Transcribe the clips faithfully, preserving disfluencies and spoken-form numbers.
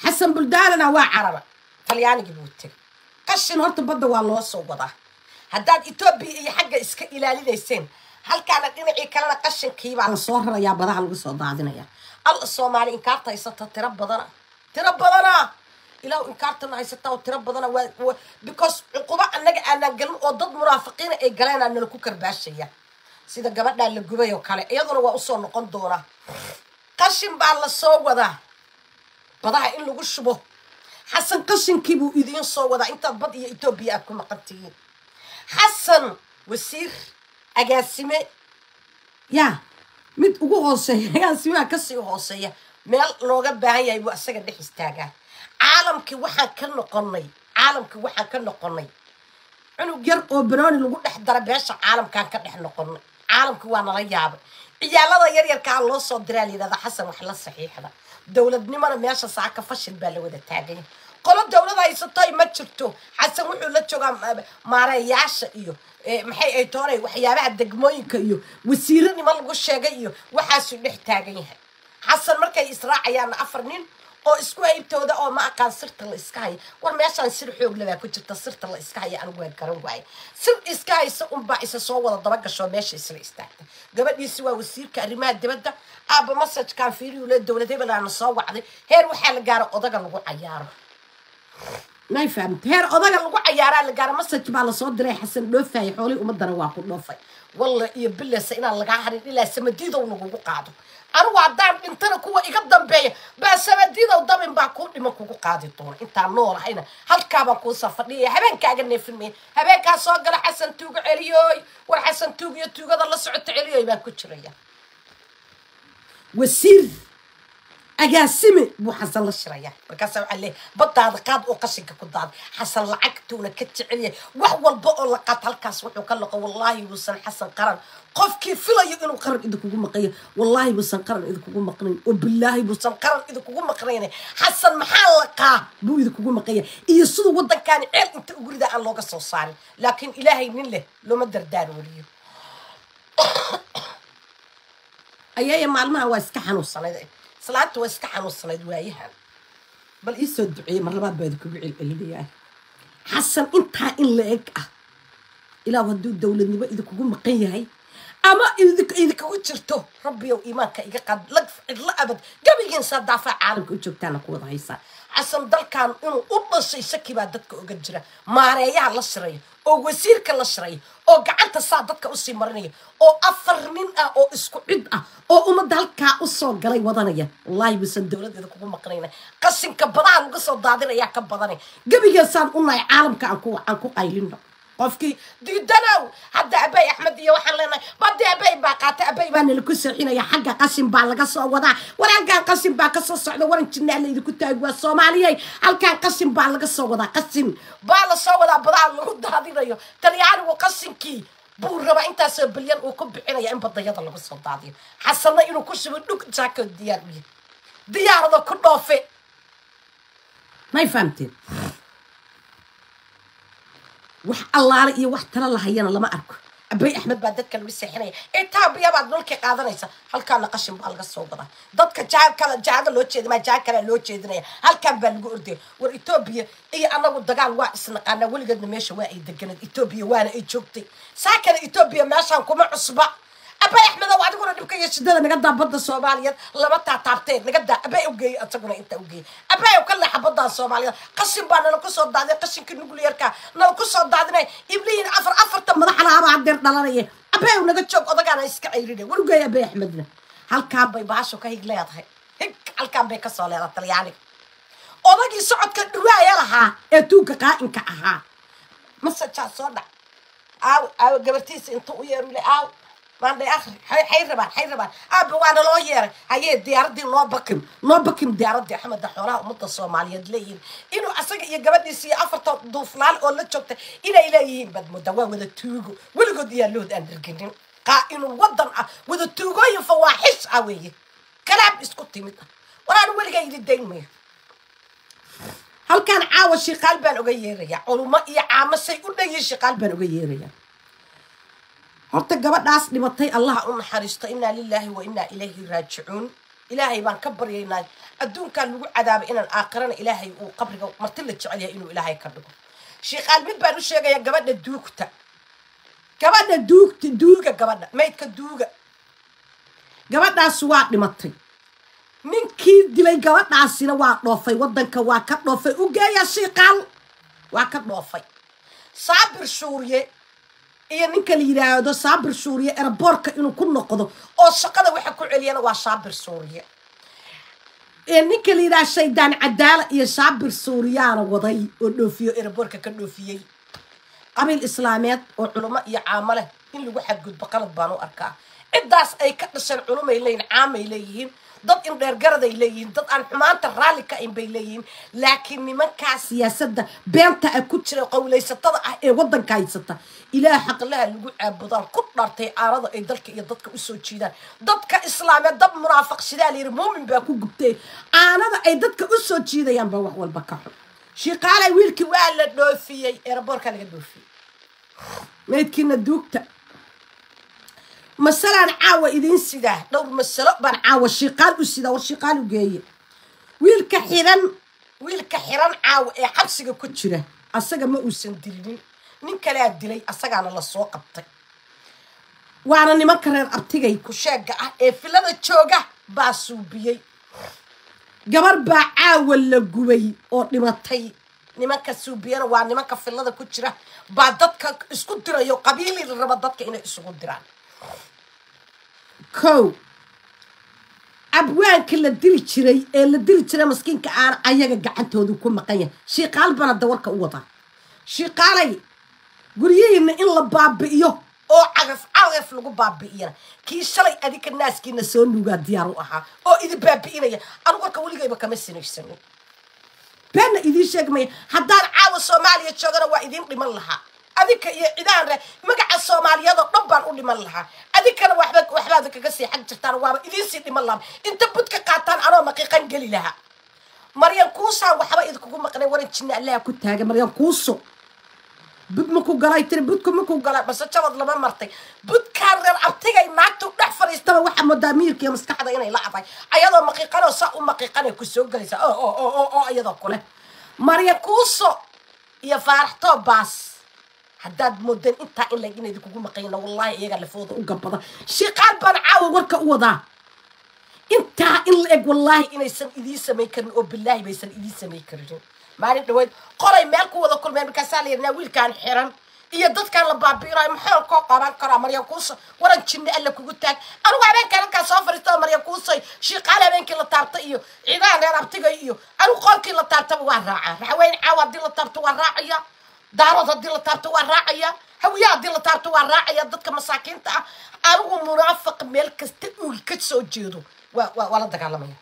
حسن بلداننا waa caraba talyaaniga buu tagay qashin horta badda waa loo soo wadaa haddaad Ethiopia iyo xagga iska ilaalinayseen halkaana dhinacii kalena qashinkii baa la soo rarayaa badaha lagu soo daadinaya al Soomaali in kaarta haysata tira badana tira badana ilaa in kaarta haysata tira badana waa because cuquba annaga aanan galin oo dad munaafiqiin ay galeen aan ku karbaashaya sida gabadha la gubay oo kale iyaduna waa u soo noqon doona qashin baa la soo wadaa badaha in lagu shubo حسن قشن كيبو إذين صوّدا أنت بدي إثيوبيا أكون مقتين حسن وسير أجاسمة يا مت أقول هالشيء أجاسمة كسي هالشيء مال لوجا بعيا يبغى سجد حستاجا عالم كي واحد كنا قني عالم كي واحد كنا قني أنا جر أوبراني لو قلت حضر بيش عالم كان كنا إحنا قني عالم كي وانا رياب يا الله يا ريال كان الله صدرالي هذا حسن وحلا صحيح هذا دولة نمر ماشى ساعة كفش البلد وده تاجين قال الدولة هاي ستاي ما تشرتو حسن وحول لا تشوف مارياش إيو محي أي توري وحيا بعد دجموي كيو وسيرني ما لقوا شيء إيو وحاسو نحتاجينها حسن مركي إسراع يعني أفرنين أو إسكو هاي بتودا أو ما كان صرت الإسكاي ورماشى نصير حوق لما كنت تصرت الإسكاي أنا وين كانوا واي صر إسكاي سأم بعيس صور الضرقة شو ماشي يصير إستاك قبل يسوى وسير كريمات دبده أبا مسج كان فيري ولاد دولة دي بلا نصوّع عدي هير وحال جار أضاق اللي عياره ما فهمت هير أضاق اللي عياره اللي جار مسج بالا صوت دري حسن لوفاي حولي ومدنا واقول لوفاي والله يبلي سئنا اللي قاعد إلا سمديده ونقول قاعده أنا وعدان انتنا كوا يقدم بيا بس سمديده ودم باكون لما كوا قاعد طول انت النور هنا هل كابا كوا سفرني هبين كاجني في المين هبين كاسوق على حسن توق عليوي والحسن توق يتوق هذا الله سعد عليوي ما كتشريه وسير أجاسمة بو حصل الشريعة بكسر عليه بطل قاد وقشك كضاد حصل لعكتونا كتعليه وحول بقول لقات هالكاس وحكلق والله وصل حسن قرن قف كيف لا يقولوا قرن إذا كوجو مقية والله وصل قرن إذا كوجو مقرن وبالله وصل قرن إذا كوجو مقرنه حسن محلقة بو إذا كوجو مقية يصير وضع كان عيل أنت أقول إذا الله قصة صار لكن إلهي من له لو ما دردار وليه أيه معلمها واسكحن والصلاة صلاة واسكحن والصلاة وياها بل يسود دعي مرة بعد بيدك بعيل اللي حسن أنت إن لك إلى ودو الدولة نبى إذا كوجو مقية هاي أما إذا إذا كوجرته ربي وإيمانك إذا قد لق لا أبد قبل إنسان دافع عالم كوجو تانا كوضع هيسا حسن ضل كان إنه أول شيء شكي بعد دتك وجرة ما ريا الله شريه أو وسيرك الله شريه أو قعدت صادتك أصي مرنية أو أفر من أو إسكو عدة أو أمد هالك أصو قلي وضنية والله بس الدولة إذا كوجو مقرينة قسم كبضان قصة ضادنا يا كبضاني قبل إنسان قلنا عالم كأنكو عنكو قايلينه قفكي ديدنا حتى أبي أحمد يا وحنا لنا بدي أبي باقات أبي بان الكسر هنا يا حاجة قسم بالقصة وضع ولا كان قسم بالقصة صعدة ولا كنا اللي كنت أقول الصومالية هل كان قسم بالقصة وضع قسم بالقصة وضع بضع الرد هذه ريو ترى يعني وقسم كي بور ربع أنت سبليان وكب هنا يا إم بضيعة الله قصة ضادي حصلنا إنه كل شيء بدك تاكل ديار بيه ديار هذا كله في ما يفهمتين وح الله عليه وح ترى الله هينا لما أركو أبي أحمد بعد ذلك المسيحية إيه تاب يا بعد نقولك قاعدة نيسا هل كان نقشم بالقصة وقضى ضدك جاء كلا جاء لو تشيد ما جاء كلا لو تشيدني هل كان بالجوردي والإثيوبيا إيه أنا والدجال واقص أنا ولقد ماشي واقي دجنة إثيوبيا وأنا إيجوبتي ساكن إثيوبيا ماشي عنكم عصبة أبي أحمد وعد يقول نبكي يشدنا نقدر بدر الصوماليات لما تعترتين نقدر أبي أوجي أتقول أنت أوجي أبي وكل حبضة الصوماليات قسم بنا نقص الضاد قسم كنا نقول يركع نقص الضادنا إبلين أفر أفر تم ضحنا ما عندنا دلارية أبي ونقدر شوف أضاق أنا إسكعيرين ونقول أبي أحمدنا هل كان بيباشوا كهيج لا يضحك هيك هل كان بيكسر على الطلياني أضاق يسعد كالرواية لها أتوك قائن كأها مسا تشاصونا أو أو قبرتيس أنتو ويرولي أو ما عندي آخر حي ربان حي ربان أبي وأنا لو ير هي ديار دي نو بكم نو بكم ديار دي أحمد دحورا ومدة الصومالية دلين إنه أصلا يجبدني سي أفرط ضفلال ولا شفت إلى إلى بد مدوا وذا توجو ولا قد يلود عند الجنين قائن وضن وذا توجو يفواحش قوي كلام اسكتي متى وأنا ولا جاي للدين مي هل كان عاوز شي قلبا وجيريا علماء يا عام سيقولنا يشي قلبا وجيريا horta gabadhaas dhimatay allah u naxariisto inna lillahi wa inna ilayhi raaji'uun إلهي بان كبر يناي أدون كان لو عذاب إن الآخرين إلهي وقبرك مرتلة شعليه إنه إلهي كبره شيء قال مد بانو شيء يا جبنا الدوكتا جبنا الدوك دوكا جبنا ما يتك دوكا جبنا سواق لمطي من كيد دلي جبنا عسينا واقرافي ودن كواكب رافي وجاي شيء قال واكب رافي صابر سوريا iyo ninka la yiraahdo saabir suuriye airportka inuu ku noqdo oo shaqada waxa ku celiyana waa saabir suuriye ee ninka la yiraahdo shaydaan cadaala iyo saabir suuriyana waday oo dhoofiyo airportka ka dhoofiyay qabiil islaameed oo culimo iyo caamale in lagu xadgudbo qalad baan u arkaa cidaas ay ka dhashan culimo ay leeyihiin caamay leeyihiin dad in dheer garad ay leeyihiin dad aan xumaanta raali ka in bay leeyihiin laakiin nimanka siyaasadda beenta ay ku jira qowleysatada ah ee wadanka haysata ilaa xaq laha lagu caabudaan ku dhartay aarada ay dalka iyo dadka u soo jiidaan dadka islaameed dad munaafiq sidaal yiri muumin baa ku gubtay aanada ay dadka u soo jiidayaan baa wax walba ka xun shiqaalay wiilkii waa la dhoofiyay airportka laga dhoofiyay meedkiina duugta مثلا عاوة إذن سيدا دور مسألة بان عاوة شيقال وسيدا والشيقال وجاية ويل كحيران ويل كحيران عاوة إيه حبسك كتشرة أسجع ما أوسن دلني نين كلا دلي أسجع على السوق أبتك وأنا نما كرر أبتجي كشجع إيه فلان تشوجع باسوبيي جبر بعاوة لجوي أو نما تي نما كسوبيان وأنا نما كفلان كتشرة بعدك إسكندرة يو قبيلة الرباطات كإنه إسكندرة كو أبوان كل الدري تري اللي الدري تري مسكين كأنا أيها قعدت هذا كم مقيا شيء قال بنا الدور كوضع شيء قالي قولي إن إلا باب بيو أو عرف عرف لقو باب بينا كي شلي أديك الناس كي نسون لقى دياروها أو إذا باب بينا أنا قولك أولي جايبك كمسين إيش سنو بنا إذا شيء كمية حدار عاوز سوماليا تشغل وإذين قيم لها أديك إذا مقع الصومالية هذا طبعا قولي من لها أديك أنا وحدك وحدك قصي حق تختار وابا إذا سيدي من لهم أنت بدك قاتان أنا مقيقا قلي لها مريم كوسا وحبا إذا كنت مقني ورين تشنع لها كنت هاجا مريم كوسو بد مكو قلاي تري بدكم مكو قلاي بس أتشابط لما مرتي بد كارر أبتغي ناكتو نحفر يستوى واحد مداميرك يا مسكحة هنا يلعبها أيضا مقيقا وصاقوا مقيقا يكسو قليسا أو أو أو أو أو أيضا كله مريم كوسو يا فارحتو باس حداد مدن انت إلا جينا دي كوكو مقينا والله إيجا اللي فوضى وقبضا شيقال بان عاوة وركا وضع انت إلا إيج والله إنا يسان إليسا ميكرن أو بالله بيسان إليسا ميكرن معني دوين قولي مالكو وضا كل مين بكاسالي يرناويل كان حيران إيا داد كان لبابيرا محيو كوكا بان كرا مريم كوسا وران تشني ألا كوكو تاك أنا وعبين كان كان صافر استوى مريم كوسا شيقال بين كلا تابتا إيو عيدان رير أبتغي إيو أنا قول كلا تابتا وراعا رحوين عاوة دي لتابتا وراعيا دارود هدي لا تابتو waa raacaya hawiya hadi la taabto waa raacaya dadka masaakiinta ah anigu munaafiq meel kasta uu ka soo jeedo waa waa la dagaalamaya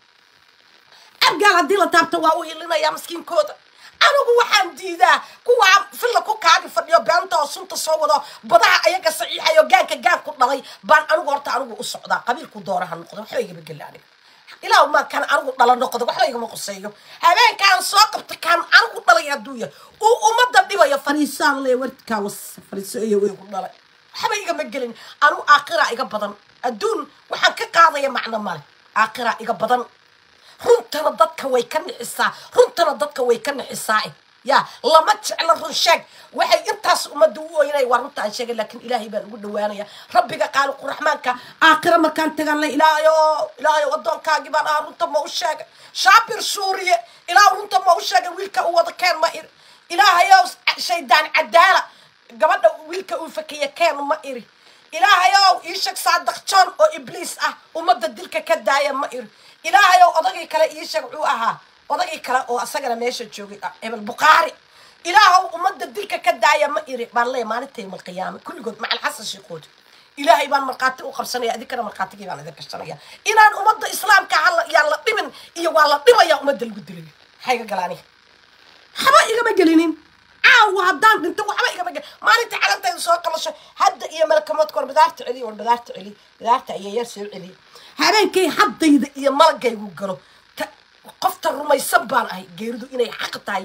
abgaal hadi la taabto waa uu ilinaya miskiinkooda anigu waxaan diidaa kuwa filla ku kaadi fadhiyo beenta oo sunta soo wado badaha ayaga saxiixayo gaanka gaan ku dhalay baan anigu horta anigu u socdaa qabiilku dooraha noqdo waxa iga begelani ilaa ma kan anigu dhalo noqdo waxa iga ma qoseeyo habeenkan soo qabta kan anigu dhalay aduuya oo umada dhibayo fariisaan le warka was fariisayo way ku dhalay waxa iga ma gelin anu aakhira iga badan aduun waxaan ka qaadaya macna male aakhira iga badan runtana dadka way ka nixisaa runtana dadka way ka nixisaa يا لما تشعل الرشاق وحي انتاس امدو ويني ورنتا ان شيء لكن الهي بان ugu dhawaanaya rabbiga qaal qurxmaanka aakhira markaan tagan la ilaayo ilaayo wadanka gibaan runta ma u sheeg shaabir suuriye ilaa runta ma u sheeg wiilka uu wada keen ma ir ilaahayo shaydaan cadaala gabadha wiilka uu fakiya keen ma iri ilaahayo ii sheeg saadaq jan oo ibliis ah umada dilka ka daaya ma ir ilaahayo odagay kale ii sheeg uu ahaa odagay kala oo asagana meesha joogay hebel buqaari ilaahu umada dilka ka daaya ma iri baan leey maalintay mal qiyaam kulligood macal xasan shiqood ilaahay baan marqaati u qabsanaya adikana marqaatigii baan idin kashanaya inaan umada islaamka hal yaa la dhimin iyo waa la dhimaya umada lagu dilay hayga galaani haba iga ma gelinin aaw hadaan dhinto waxba iga ma gelin maalinta calantay soo qalasho hadda iyo malkamad kor badaarta cili war badaarta cili badaarta ayeeyar soo cili habeenkay haddayda iyo malgaygu galo qofta rumaysan baan ahay geeridu inay xaq tahay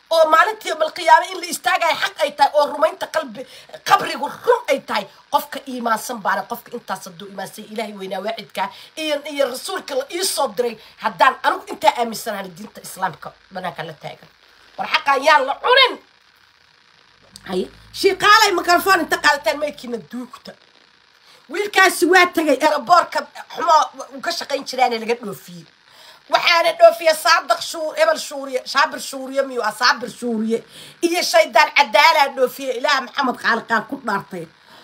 oo maalintii balqiyaamay in la istaagay xaq ay tahay oo rumaynta qalbi qabrigu run ay tahay qofka iimaansan baana qofka intaas haduu iimaansan ilaahay weynaa waacidka iyo iyo rasuulka la ii soo diray haddaan anigu intaa aaminsanahay diinta islaamka banaanka la taagan war xaqa yaa la cunin hay shiiqaalay mikrofon inta qaadataan meydkiina duugta wiilkaasi waa tagay aeroboortka xumo uu ka shaqayn jiraan laga dhoofiyey waxaana dhoofiya saadaq shuur hebel shuuriye shaabir shuuriye miyo asaabir shuuriye iyo shaydaan cadaala dhoofiya ilaah maxamed qaaliqaan ku dhaartay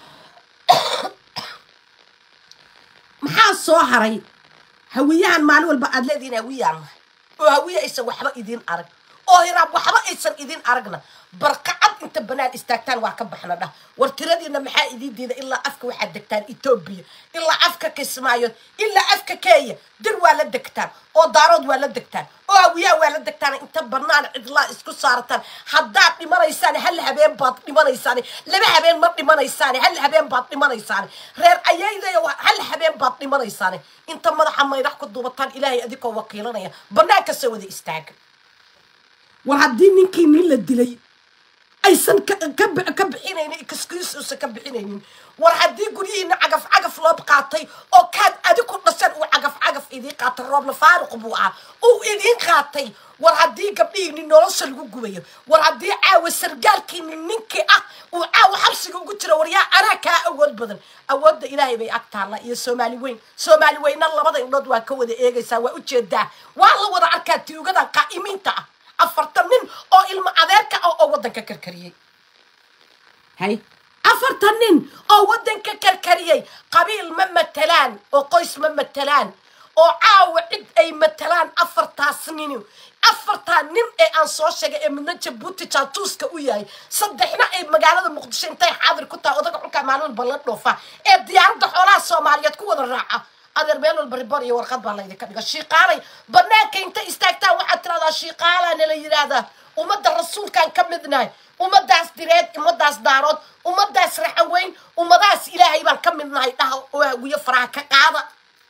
maxaa soo haray hawiyahan maalin walba aad leediin hawiyaan oo hawiya aysan waxba idin arag oo hiraab waxba aysan idin aragna barqacad inta banaan istaagtaan waa ka baxna dhah war tiradiina maxaa idin diida ilaa afka waxaa degtaan Itoobiya ilaa afka Kismaayo ilaa afka Kenya dir waa la degtaan oo daarood waa la degtaan oo hawiya waa la degtaan inta banaan cidla isku saartaan haddaad dhimanaysaan hal habeen baad dhimanaysaan laba habeen ma dhimanaysaan hal habeen baad dhimanaysaan reer ayayday hal habeen baad dhimanaysaan inta madaxa maydax ku duubataan ilaahay adikoo wakiilanaya banaanka soo wada istaaga war haddii ninkii nin la dilay aysan ka bixinaynin excuse ka bixinaynin war haddii guryihiina cagaf cagaf loo qaatay oo kaad adigu dhasan uu cagaf cagaf idin qaatay roob la faaruq buu ah uu idin qaatay war haddii gabdhihiina nolosha lagu gubayo war haddii caawa sargaalkiina ninkii ah uu caawa xabsiga ugu jiro war yaa anaa kaa awood badan awoodda ilaahay bay ag taalla iyo soomaali weyn soomaali weyna labada indhood waa ka wada eegaysaa waa ujeedaa waa la wada arkaa tiugadan qaa'imiinta ah afartan nin oo ilmo adeerka ah oo wadanka karkariyay hay afartan nin oo wadanka karkariyay qabiil ma matalaan oo qoys ma matalaan oo caawa cid ay matalaan afartaas nin afartan nin ee aan soo sheegay ee midna Jabuuti jaatuuska u yahay saddexna ay magaalada Muqdisho intay xaadir ku tahay odaga xulka maalin ballan dhoofa ee diyaaradda xoolaha Soomaaliyeed ku wada raaca adeer meel walba riboor iyo warqad baa la idinka dhiga shiiqaalay banaanka inta istaagtaan waxaad tiraahdaa shiiqaalana la yiraahdaa ummadda rasuulkaan ka midnahay ummadaas direed ummadaas daarood ummadaas raxaweyn ummadaas ilaahay baan ka midnahay dhaha oo hawiyo faraha ka qaada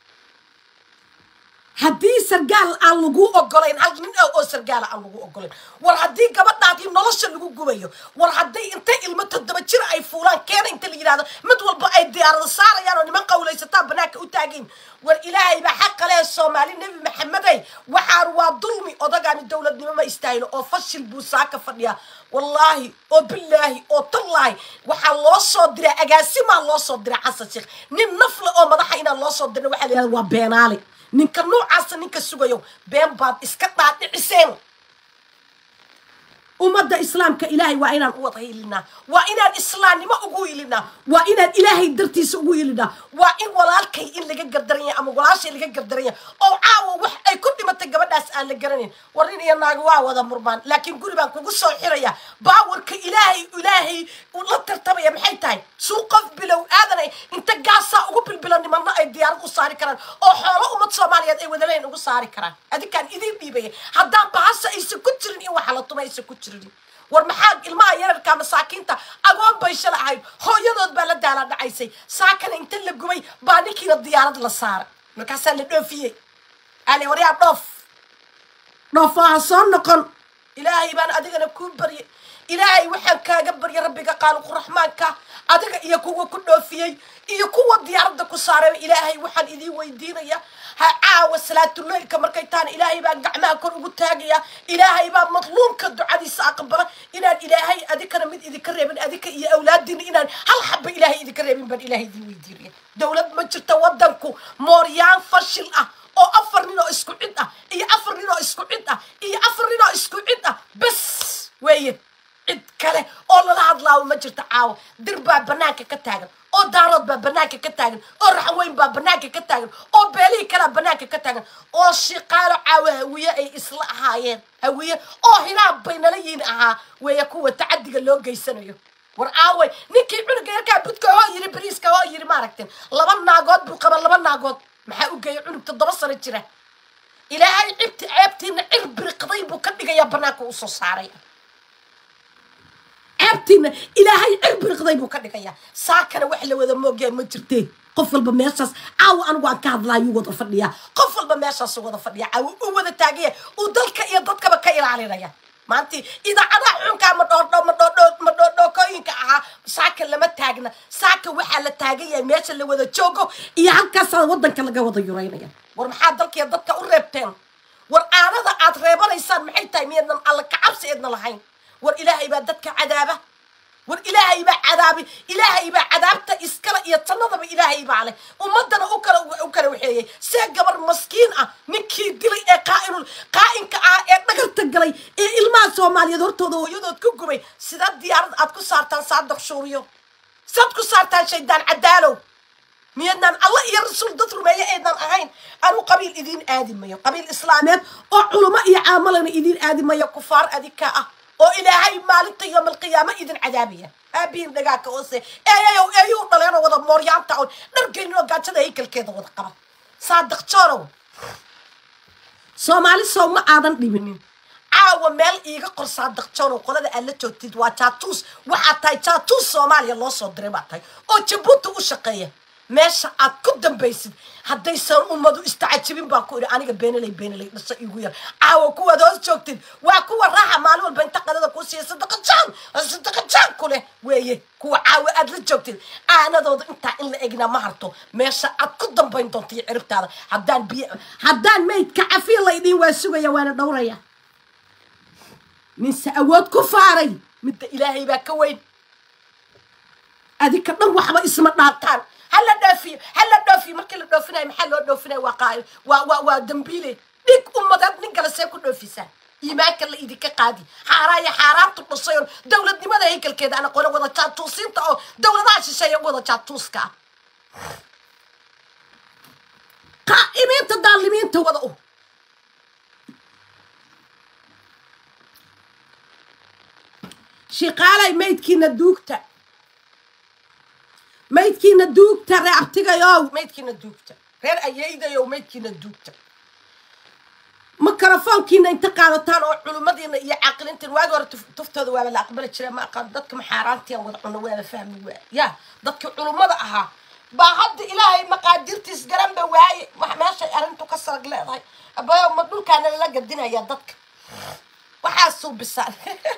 haddii sargaal aan lagu ogolayn hal nin oo sargaal aan lagu ogolayn war haddii gabadhaadii nolosha lagu gubayo war haddii intay ilmo toddoba jir ay fuulaan keena inta la yiraahdo mid walba ay diyaarada saarayaan oo niman qawlaysataan banaanka u taagin war ilaahay baa xaq leh Soomaali nabi maxameday waxaan waa dulmi odagaan dawladnimo ma istaaylo oo fashil buu saaka fadhiya wallahi oo billahi oo tallahi waxa loo soo diray agaasima loo soo diray xasan sheekh nin nafla oo madaxa ina loo soo diray waxa la yiraahdaa waa beenaale ninka noocaas ninka sugayo been baad iska dhaadhiciseen ummadda islaamka ilaahay waa inaan u wada hiilinaa waa inaan islaamnimo ugu hiilinaa waa inaan ilaahay dartiisa ugu hiilinaa waa in walaalkay in laga gardaranya ama walaashay laga gardaranya oo caawa wax ay ku dhimatay gabadhaas aan la garanayn war in iyo naag waa wada murmaan laakiin guri baan kugu soo xiraya baawarka ilaahay ilaahay uu la tartamaya maxay tahay suu qof bilow aadanay inta gaasa ugu bilbilan nimanna ay diyaarad u saari karaan oo xoolo ummad Soomaaliyeed ay wada leen ugu saari karaan adikaan idin dhiibay haddaan bahasa aysan ku jirin in waxa la tumaysa ku jirin war maxaa ilmaha yararka masaakiinta agoon bay shala ahayd hooyadood baa la daala dhacaysay saakana inta la gubay baa ninkiina diyaarad la saaray markaasaa la dhoofiyey ali wariyaa dhoof dhoof waa soo noqon ilaahay baan adigana kuu baryay ilaahay waxaan kaaga baryay rabbiga qaaliq raxmaanka adiga iyo kuwa ku dhoofiyey iyo kuwa diyaaradda ku saaray ilaahay waxaan idin weydiinaya ha caawa salaatul leylka markay taan ilaahay baan gacmaha kor ugu taagaya ilaahay baa madluumka ducadiisa aqbala inaan ilaahay adikana mid idinka reebin adika iyo awlaadiina inaan hal xabba ilaahay idinka reebin baan ilaahay idin weydiinaya dawlad ma jirta wadanku mooryaan fashil ah oo afar nin oo isku cid ah iyo afar nin oo isku cid ah iyo afar nin oo isku cid ah bas weeye cid kale oo lala hadlaawo ma jirta caawa dir baa banaanka ka taagan oo daarood baa banaanka ka taagan oo raxweyn baa banaanka ka taagan oo beelihii kale banaanka ka taagan oo shiqaalo caawa hawiye ay isla ahaayeen hawiye oo hiraab bay nala yiin ahaa weeye kuwa tacadiga loo geysanayo war aaway ninkii cunuga yarkaa budka oo yiri bariiska oo yiri maaragteen laba naagood buu qaba laba naagood maxaa u geeyay cunug toddoba sano jira ilaahay cibti ceebtiina cirbirqday buu ka dhigayaa banaanka u soo saaray ceebtiina ilaahay cirbirqday buu ka dhigayaa saakana wax la wada moogay ma jirtee qof walba meeshaas caawa anigu aan ka hadlaayo wada fadhiya qof walba meeshaas wada fadhiya caawa u wada taagaya uu dalka iyo dadkaba ka ilaalinaya maantii idaacada xunka ma dhoodho ma dhoodho ma dhoodho kooyinka aha saaka lama taagna saaka waxa la taagaya meesha la wada joogo iyo halkaas wadanka laga wada yureynaya war maxaa dalkii dadka u reebteen war aanada aad reebanaysaan maxay tahay miyadan alla ka cabsi idna lahayn war ilaahay baa dadka cadaaba war ilaahay baa cadaabi ilaahay baa cadaabta iskala iyo jannadaba ilaahay baa leh ummadana u kala u kala waxeeyay see gabar maskiin ah ninkii dilay ee qaa'inul qaa'inka ah ee dhagarta galay ee ilmaha Soomaaliyeed hortooda hooyadood ku gubay sida diyaarad aad ku saartaan saadaq shuuriyo sad ku saartaan shaydaan cadaalow miyadnan allah iyo rasuul dad rumeeyo eedan ahayn anu qabiil idin aadimayo qabiil islaameed oo culimo iyo caamalana idin aadimayo kufaar adika ah oo ilaahay maalinta yawm alqiyaama idin cadaabiya aabiin dhagaaka hoose eeyayow eeyuu dhaleeno wada mooryaanta oo dhargeynoo gaajada haykalkeeda wada qaba saadaq jorow Soomaali soo ma aadan dhibinin caawa meel iiga qor saadaq jorow qolada aad la joogtid waa jaatuus waxaa tahay jaatuus Soomaaliya loo soo diray baa tahay oo Jabuuti u shaqeeya meesha aad ku dambaysid haddaysan ummadu istacajibin baa ku iri aniga beenalay beenalay dhasha igu yar caawa kuwaad hoos joogtid waa kuwa raaxa maalin walba inta qadada ku siiya sadaqa jaan sadaqa jaan ku leh weeye kuwa caawa aad la joogtid aanadooda intaa in la egna ma harto meesha aad ku dambayn doonto iyo ciribtaada haddaan biyo haddaan maydka cafiya laydin waa sugaya waana dhowraya ninse awood ku faaray midda ilaahay baa ka weyn adika dhan waxba isma dhaantaan هلا دافي هلا دافي مركي لا دوفيناي محل لو دوفيناي واقاي وا وا وا دمبيله ديك امداد نينكلا سي ku dhoofisa iimaanka la idinka qaadi xaraaya xaraamtu dhashayn dawladnimada haykalkeeda ana qolo wada jaatuusinta oo dawladaha shisheeye wada jaatuuska qaa'imiinta daalimiinta wada u shiqaalay meydkiina duugta maydkiina duugta reabtigayow maydkiina duugta reer ayaydayow maydkiina duugta mikrofoonkiina inta qaadataan oo culumadiina iyo caqilintiin waagi hore tuftooda waa la aqbali jiray ma aqaan dadka maxaaraantii wada cuno waa fahmi waa ya dadka culumada ahaa baa hadda ilaahay maqaadirtiis garan ba waaye wax meesha arintu ka sarag leedahay abayo ma dhulkaana la gadinaya dadka waxa soo bisaan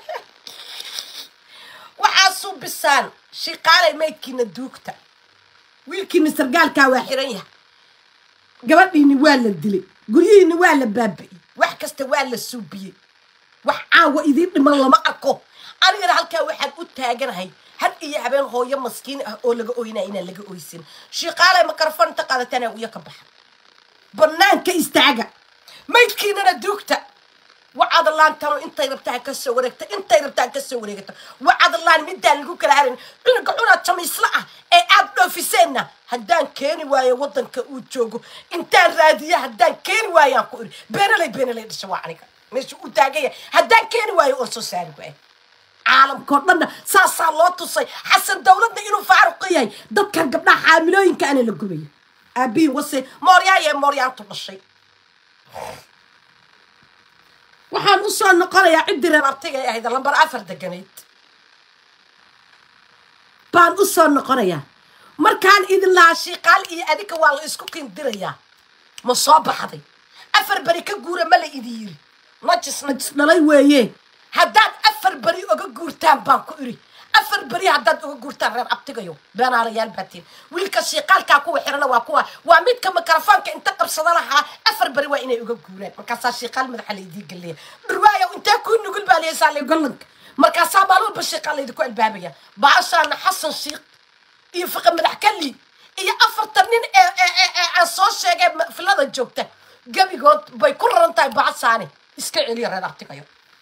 waxa soo bisaan shiqaalay maydkiina duugta wiilkiina sargaalka waa xiran yahay gabadhiina waa la dilay guriyiina waa la baabi'ay wax kasta waa la suubiyay wax caawa idin dhiman lama arko aniga halka waxaan u taaganahay had iyo habeen hooyo maskiin ah oo laga ooyinaa inaan laga ooysin shiqaalay mikrofon ta qaadataan oo ka baxa banaanka istaaga maydkiina duugta وعد الله ترى أنت يربتها كسر ورقت أنت يربتها كسر ورقت وعد الله مدان يقول كلا هرن عنا عنا تميسلعة أي عبد في سنة هدان كاني ويا وطن كأوجوجو أنت رادية هدان كاني ويا كوري بين لي بين لي الشوارع مش وتاجية هدان كاني ويا أرسل ساربه عالم كورنا ساس الله تصي حسن دولتنا إنه فارقية ضد كان قبل حاملين كأنا لقبي أبي وصي موريا يا موريا تبصي waxaan u soo noqonayaa cid diran artiga ay ahayd lambar afar deganeed baan u soo noqonayaa markaan idin lahaa shiqaal iyo adika waa la isku qindirayaa ma soo baxday afar bari ka guura ma la idin yiri najis najis dhalay weeye haddaad afar bari uga guurtaan baan ku iri afar bari haddaad uga guurtaan reer abtigayo beenaalayaal baatiin wiilka shiqaalkaa kuwa xirana waa kuwa waa midka mikrofoonka inta qabsada lahaa afar bari waa inay uga guuraan markaasaa shiqaal madaxa laydii galeeya dhurwaayo intaa ku nugul baa leesaa le gollanka markaasaa maalin walba shiqaal laydinku albaabaya baashaana xasan shiiq iyo fiqa madax kali iyo afartan nin ee aan soo sheegay filada joogta gabigood bay ku raran tahay baasaane iska celiya reer abtigayo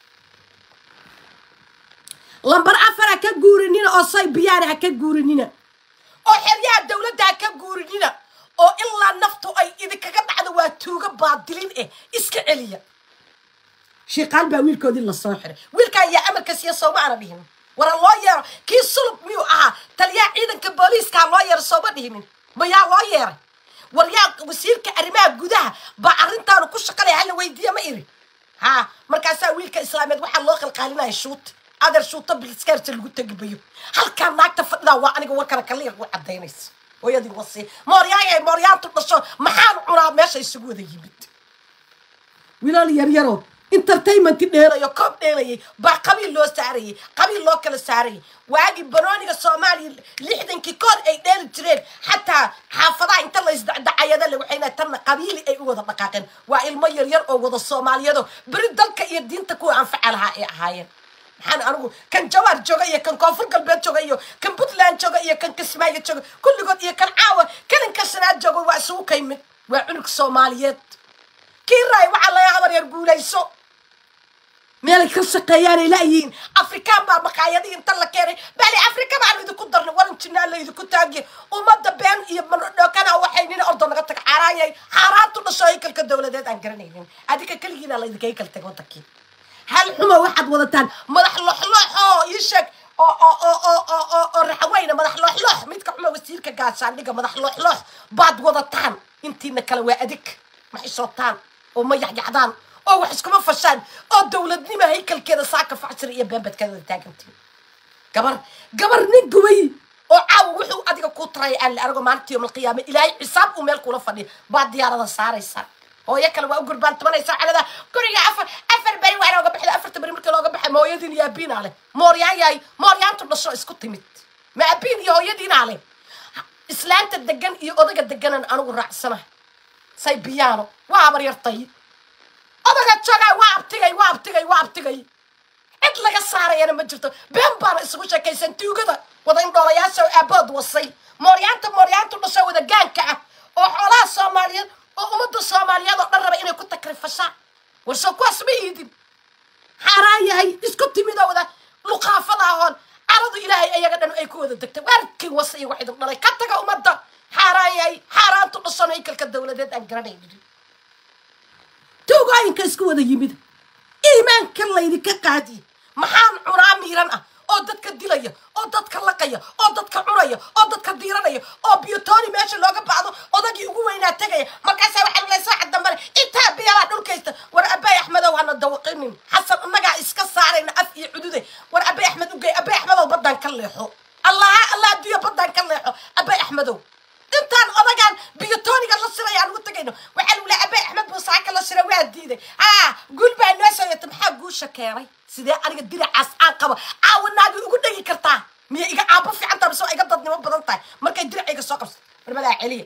lambar afar ka guurinina oo say biyaar ha ka guurinina oo xiriyaha dawladda ka guurinina oo ilaa naftu ay idinkaga dhacdo waa tuuga baadilin eh iska celiya shiqaal baa wiilkoodii la soo xiray wiilka ayaa amarka siya Soomaaliya dhihin wara loo yeero kii sulub miyuu ahaa taliya ciidanka booliiska loo yeero Sooba dhihin ma yaa loo yeeray war yaa wasiirka arrimaha gudaha baa arrintaan ku shaqalay hal weydiiyo ma iri ha markaasaa wiilka islaameed waxa loo qalqaalinaya shuut adar shuuta bilskarta lagu tagibayo halka naagta fadhida waa aniga warkana kaliya u cadeynaysa hooyadii wasi mooryaay mooryaantu dhasho maxaan cunaa meesha isugu wada yimid wiilal yar yaro entertainment dheerayo koob dheerayay baa qabiil loo saarayay qabiil loo kala saarayay waagi banooniga Soomaaliya lixdankii koor ay dheeri jireen xataa xaafadaha inta la isdacayada la waxayna tan qabiil ay u wada dhaqaaqeen waa ilmo yar yar oo wada Soomaaliyado bari dalka iyo diinta ku anfacalaha ay ahaayeen maxaan anigu kan Jawaar jooga iyo kan Koonfur Galbeed jooga iyo kan Puntland jooga iyo kan Kismaayo jooga kulligood iyo kan caawa kan ka sanaad jooga waa isugu kaymid waa cunug Soomaaliyeed kiiray waxa la yaabaa yar guulayso meel ka shaqeeyaan ilaahiin Afrikaan baa maqaayadii inta la keenay bali Afrika baa mid ku darnay waran jinaa la idinku taagay umada been iyo manodokana waxay nin ordo naga tag xaraayay xaraantu dhashay kalka dawladeed aan garanaynin adika kaligiina la idinka kal tag wadakii hal xumo waxaad wadataan madax loxloxo yishak oo oo oo oo oo raxwayna madax loxlox midka xumo wasiirka gaashaan dhiga madax loxlox baad wadataan intiina kala waa adik ma xisootaan oo ma yaxyaxdaan oo wax iskuma fashaan oo dawladnimo haykalkeeda saaka facir iyo beembadkeeda taagantii gabar gabar nin gubay oo caaw wuxuu adiga ku taray aan la argo maalintii yawm qiyaamah ilaahay xisaab uu meel kula fadhiyo baad diyaarada saaraysa oo yakal waa u gurbaan tabanaysa calada guriga afar afar bari waa looga baxay afar bari markii looga baxay mooyadin iyo biinaale mooryaayay mooryaantu dhasho isku timid ma abiin iyo hooyadiinaale islaanta degan iyo odaga deganan anigu raacsana say biyaano waa bar yartay odaga jooga waa abtigay waa abtigay waa abtigay cid laga saarayana ma jirto been baan isugu sheekaysan tuugada wada in dhoolayaasha aabad wasay mooryaanta mooryaantu dhasho wada gaanka ah oo xoolaha Soomaaliyeed oo umada Soomaaliyeed oo dhan raba inay ku takrifashaan warso ku asbiidin xaraayahay isku timida wada luqaafada ahoon aradu ilaahay ayaga dhan ay ku wada degtay warkii wasay waxay dhalay ka taga umada xaraayahay xaraantu dhashanay kalka dawladeed aan garanaynin tuugayinka isku wada yimid iimaanka laydinka qaadi maxaan cunaa miiran ah oo dadka dilaya oo dadka laqaya oo dadka cunaya oo dadka diiranaya oo biyotoni meesha looga baado odagii ugu weynaa tagaya markaas waxa la soo cadamar inta biyaha dhulkaysta war Abay Axmed oo hana dawqinin xasan annaga iska saarayna af iyo xuduude war Abay Axmed u geey Abay Axmed oo badan ka leexo allah allah diyo badan ka leexo Abay Axmed intaan odagan biyotoniga la siray aan ugu tagayno waxa uu leeyahay Abay Axmed buu saaka la siray waa diiday ah gul baa noo soo yatay maxaa guusha keenay sidee aniga diracaas aan qabo caawinaad ugu dhigi kartaa miya iga aabo fiican tahay soo iga dadnimo badan tahay markay diracayga soo qabsay marmada celiya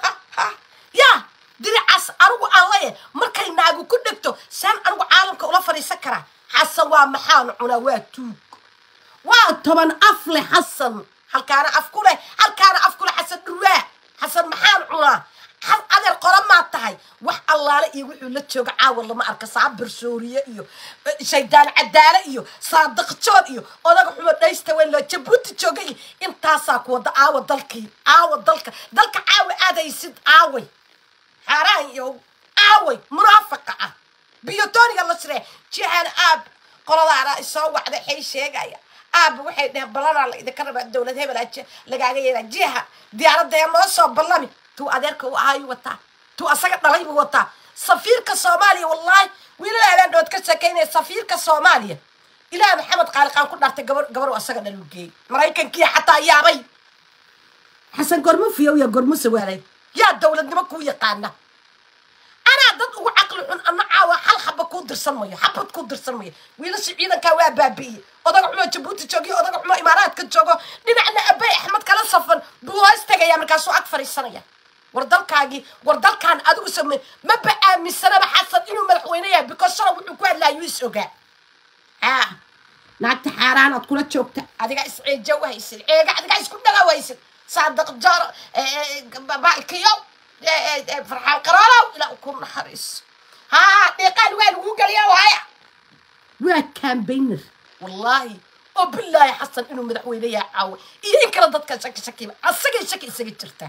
ya diracaas anigu aan leeyahay markay naagu ku dhigto san anigu caalamka ula fariisan karaa xasan waa maxaan cunaa waa tuug waa toban afle xasan halkaana af ku leh halkaana af ku leh xasan dhurwaa xasan maxaan cunaa hal adeer qoran ma tahay wax allaale iyo wuxuu la jooga caawa lama arka saabir Suuriya iyo shaydaan cadaala iyo saadiq jood iyo odaga xumo dhaysta weyn la Jabuuti joogay intaasa ku wada aawa dalkii aawa dalka dalka caawa aadaysid aaway xaraan iyo aaway munaafiqa ah biyotoniga la siree jihan aab qolada soo wacda xay sheegaya aab waxay dhahay balana la idinka raba dawlad hebel lagaaga yeeraa jiha diyaaradda ma soo balami tu adeerka u ahay wata tu asaga dhalay buu wata safiirka Soomaaliya wallahi wiilaha dood ka sakeynay safiirka Soomaaliya ilaa Maxamed Qaaliqaan ku dhartay gabar gabar asaga dhalugay Mareykankii xataa yaabay xasan gormo fiyow ya gormo sawaalay ya dawladnimo ku yaqaana ana dad ugu aqal xun ana caawa hal xaba ku dirsanmayo xabad ku dirsanmayo wiilasha ciidanka waa baabiye odaga xumo Jabuuti joogi odaga xumo Imaaraadka joogo dhinacna Abay Axmed kala safan buu hoostagaya markaas uu ag fariisanaya wardalkaagi wardalkan adigu samee ma ba aaminsana xasan inuu madaxweyne yahay because soo wuxuu ku hadlaayay is ogaa ah naagta xaraan ad kula joogta adiga is ceejo waysid eega adiga isku dhaga waysid saadiq jar baalkiyo farxaan qaraalow ila ku naxariis ha deeqan waa lagu galiyaa waaya waa campaigner wallahi oo billahi xasan inuu madaxweyne yahay caaw iyo in kala dadka shaki shaki asaga shaki isaga jirta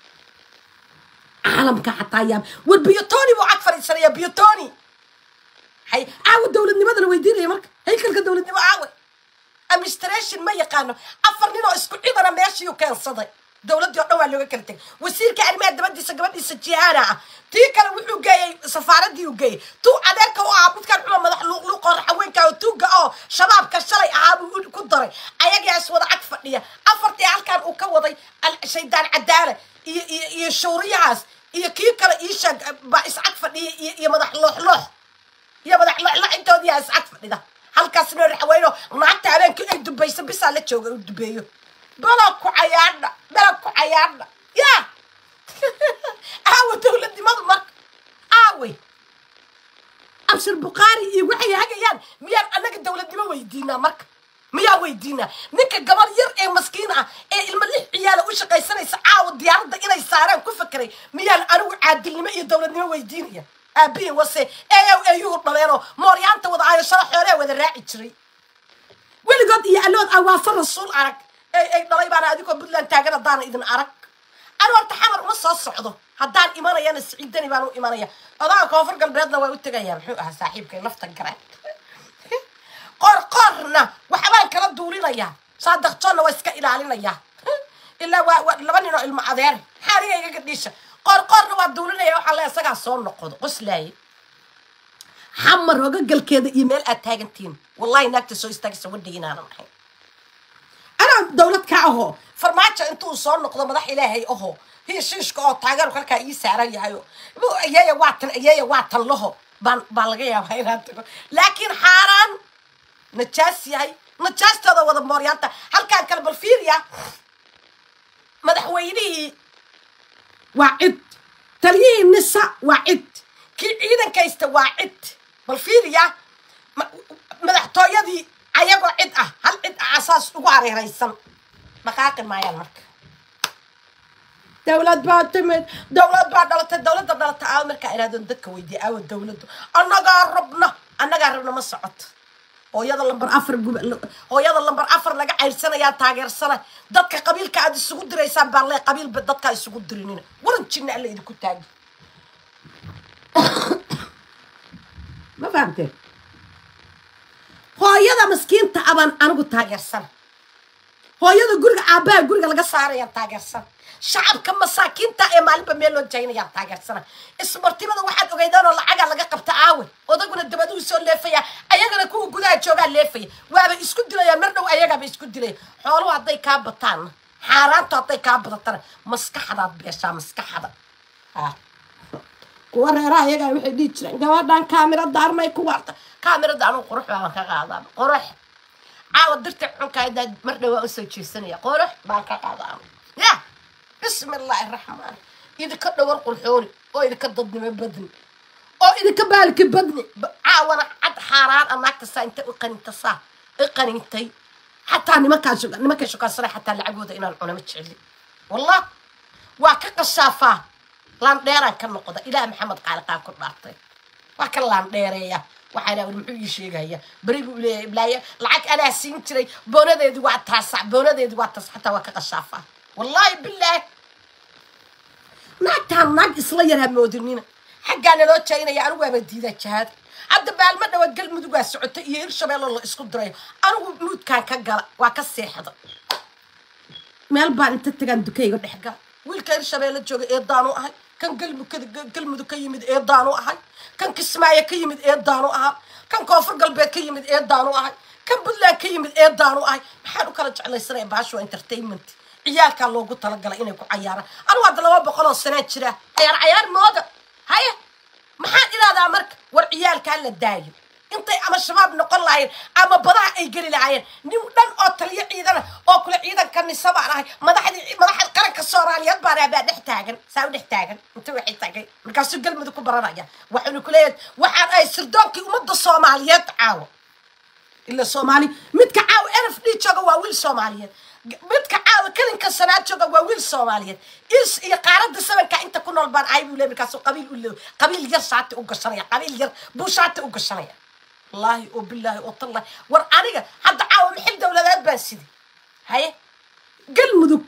عالمك حتى ياب والبيوتوني وعكفر السرية بيوتوني هاي عاود دولة نماذا لو يدير يا مرك هيك لك دولة نماذا عاود أمستريشن ما يقانو أفرنينو اسكو إذا ماشي وكان صدق دولة دي أول لو كنتك وسير كأنمات دبدي سجبدي سجيانا تيك لو وحو جاي سفارة دي وجاي تو عدالك وعابد كان عمر مدح لوق لوق حوين كاو تو جاء شباب كشلي عابد كدري أيجي أسود عكفر ليه أفرتي على كان وكوضي الشيطان عدالة ي ي يشورياس ي كي كلا يشج بس عكفر ليه ي مدح لوح لوح يا مدح لوح لوح fadhida halkaasna raxweyno naagta habeenkii ay dubayso bisaa la jooga u dubeeyo bala ku cayaadha bala ku cayaadha yaa aawa dowladnimadu marka aawey abshir buqaari iyo waxay hagayaan miyaan annaga dowladnimo weydiinaa marka miyaa weydiinaa ninka gabar yar ee maskiin ah ee ilma lix ciyaala u shaqaysanaysa caawa diyaaradda inay saaraan ku fakeray miyaan anigu caadilnimo iyo dowladnimo weydiinaya aabihi wase eeyow eeyuhu dhaleenoo mooryaanta wada aayashada xoolee wada raaci jiray weligood iyo allood awaasa rasuul arag ay ay dhalay baana adigoo puntland taagan haddaana idin arag anu horta xamar uma soo socdo haddaan imanayana siciidani baan u imanaya odaga koonfur galbeedna waa u tegayaa muxuu ahaa saaxiibkay lafta garaan qor qorna waxbaan kala duulinayaa saadaqjoonna waa iska ilaalinayaa ilaa waa laba nin oo ilmo adeer xaariga igaga dhiisha qor qorna waa duulinaya waxaa le isagaa soo noqdo qoslaaye xamar hoga galkeeda iyo meel aad taagantiin wallahi naagta soo istaagaysa wadhigi inaanan ahayn anaa dowlad ka ahoo farmaajo intuu soo noqdo madax ilaahay ahoo heshiishka oo taageero kalkaa ii saaran yahayo ayaya waatan ayaya waatan laho baan baa laga yaabaa inaan tago laakiin xaaraan najaas yahay najaastooda wada mooryaanta halkaan kale bal fiiriya madaxweynihii waa cid taliyihii nisa waa cid kii ciidankaysta waa cid bal fiiriya madaxtooyadii ayagoo cid ah hal cid ah asaas ugu hareeraysan dhaqaaqi maayaan marka dowlad baa timid dowlad baa dhalatay dowladda dhalata aawo markaa inaadon dadka weydiiya aawo dowladdu annagaa rabna annagaa rabna ma socoto hooyada lambar afar hooyada lambar afar laga cayrsanayaa taageersana dadka qabiilka aad isugu diraysaan baan lee qabiilba dadkaa isugu dirinina waran jinna alla idinku taagi ma fahamteen hooyada maskiinta abaan anigu taageersana hooyada guriga aabbaha guriga laga saarayaan taageersana shacabka masaakiinta ee maalinba meel loo jaynayaan taageersana ismartibada waxaad ogeydaan oo lacagaa laga qabta aawe odaguna dabaduu soo leefaya ayagana kuwa gudaha joogaa leefaya waaba isku dilayaan mar dhow ayagaaba isku dilaya xooluhu hadday kaa bataanna xaaraantu hadday kaa badatana maskaxdaad beeshaa maskaxda kuwa reeraha ayagaa waxay dhihi jireen gabadhan kaamirada armay ku waarta kaamirada anugu qurux baan ka qaadaa qurux caawa dirta xunkaaydaad mar dhow waa usoo jeesanaya qurux baan ka qaadaa ya بسم الله الرحمن إذا كدور قرحوني أو إذا كدضني من بدني أو إذا كبالك بدني عاونا عد حاران أنا أكتسا أنت أقني تصا أقني أنتي حتى أنا ما كان شو أنا ما كان شو كان صريح حتى العقود إن أنا متشعلي والله وكك الشافة لان ديران كم نقطة إلى محمد قال قال كل بعطي وكل لان ديرية وحنا ونمحي شيء جاية بريق بلا بلاية لعك أنا سينتري بونا ذي دوات تاسع بونا ذي دوات تاسع حتى وكك الشافة والله بالله ما كان ناق إصلاير هم مودرنينا حقنا لو تشينا يا أنا وابدي ذا شهاد عبد بالله ما نود قلب مدوق السعودية يرشم يلا الله إسكت دريه أنا مود كان كجلا وكسر حدا ما البان أنت تجان دكي يقول حاجة ويلك يرشم يلا تجوا إيضانو أهل كان قلب كذا قلب مدوق يمد إيضانو أهل كان كسماية كيمد إيضانو أهل كان كافر قلبه كيمد إيضانو أهل كان بالله كيمد إيضانو أهل حلو كانت على سريع بعشوا انترتينمنت عيالك الله قلت لك قال إنك عيارة أنا وعد الله بخلاص سنة شراء عيار عيار موضة هيا ما حد إلى هذا أمرك والعيال كان للدايم أنت أما الشباب نقول لعين أما بضاع يجري لعين نودن أطلع عيدنا أو كل عيدا كان السبع راي ما ده حد ما ده حد قرك الصورة اللي يطبع بعد نحتاجن ساو نحتاجن أنت واحد تاجن مركز قلب مدك برا وحنا كليات واحد أي سردوكي ومد الصوماليات عاو إلا الصومالي متكعاو ألف ليش جوا ويل صوماليات midka caawa kalinka sanaad jooga waa wiil Soomaaliyeed is iyo qaarada sabanka inta ku nool baan aybu leeyahay kaasoo qabiil u leeyahay qabiil yar saati u gashanaya qabiil yar buu saati u gashanaya wallahi oo billahi oo tallah war aniga hadda caawa mixil dawladeed baan sidii haye galmudug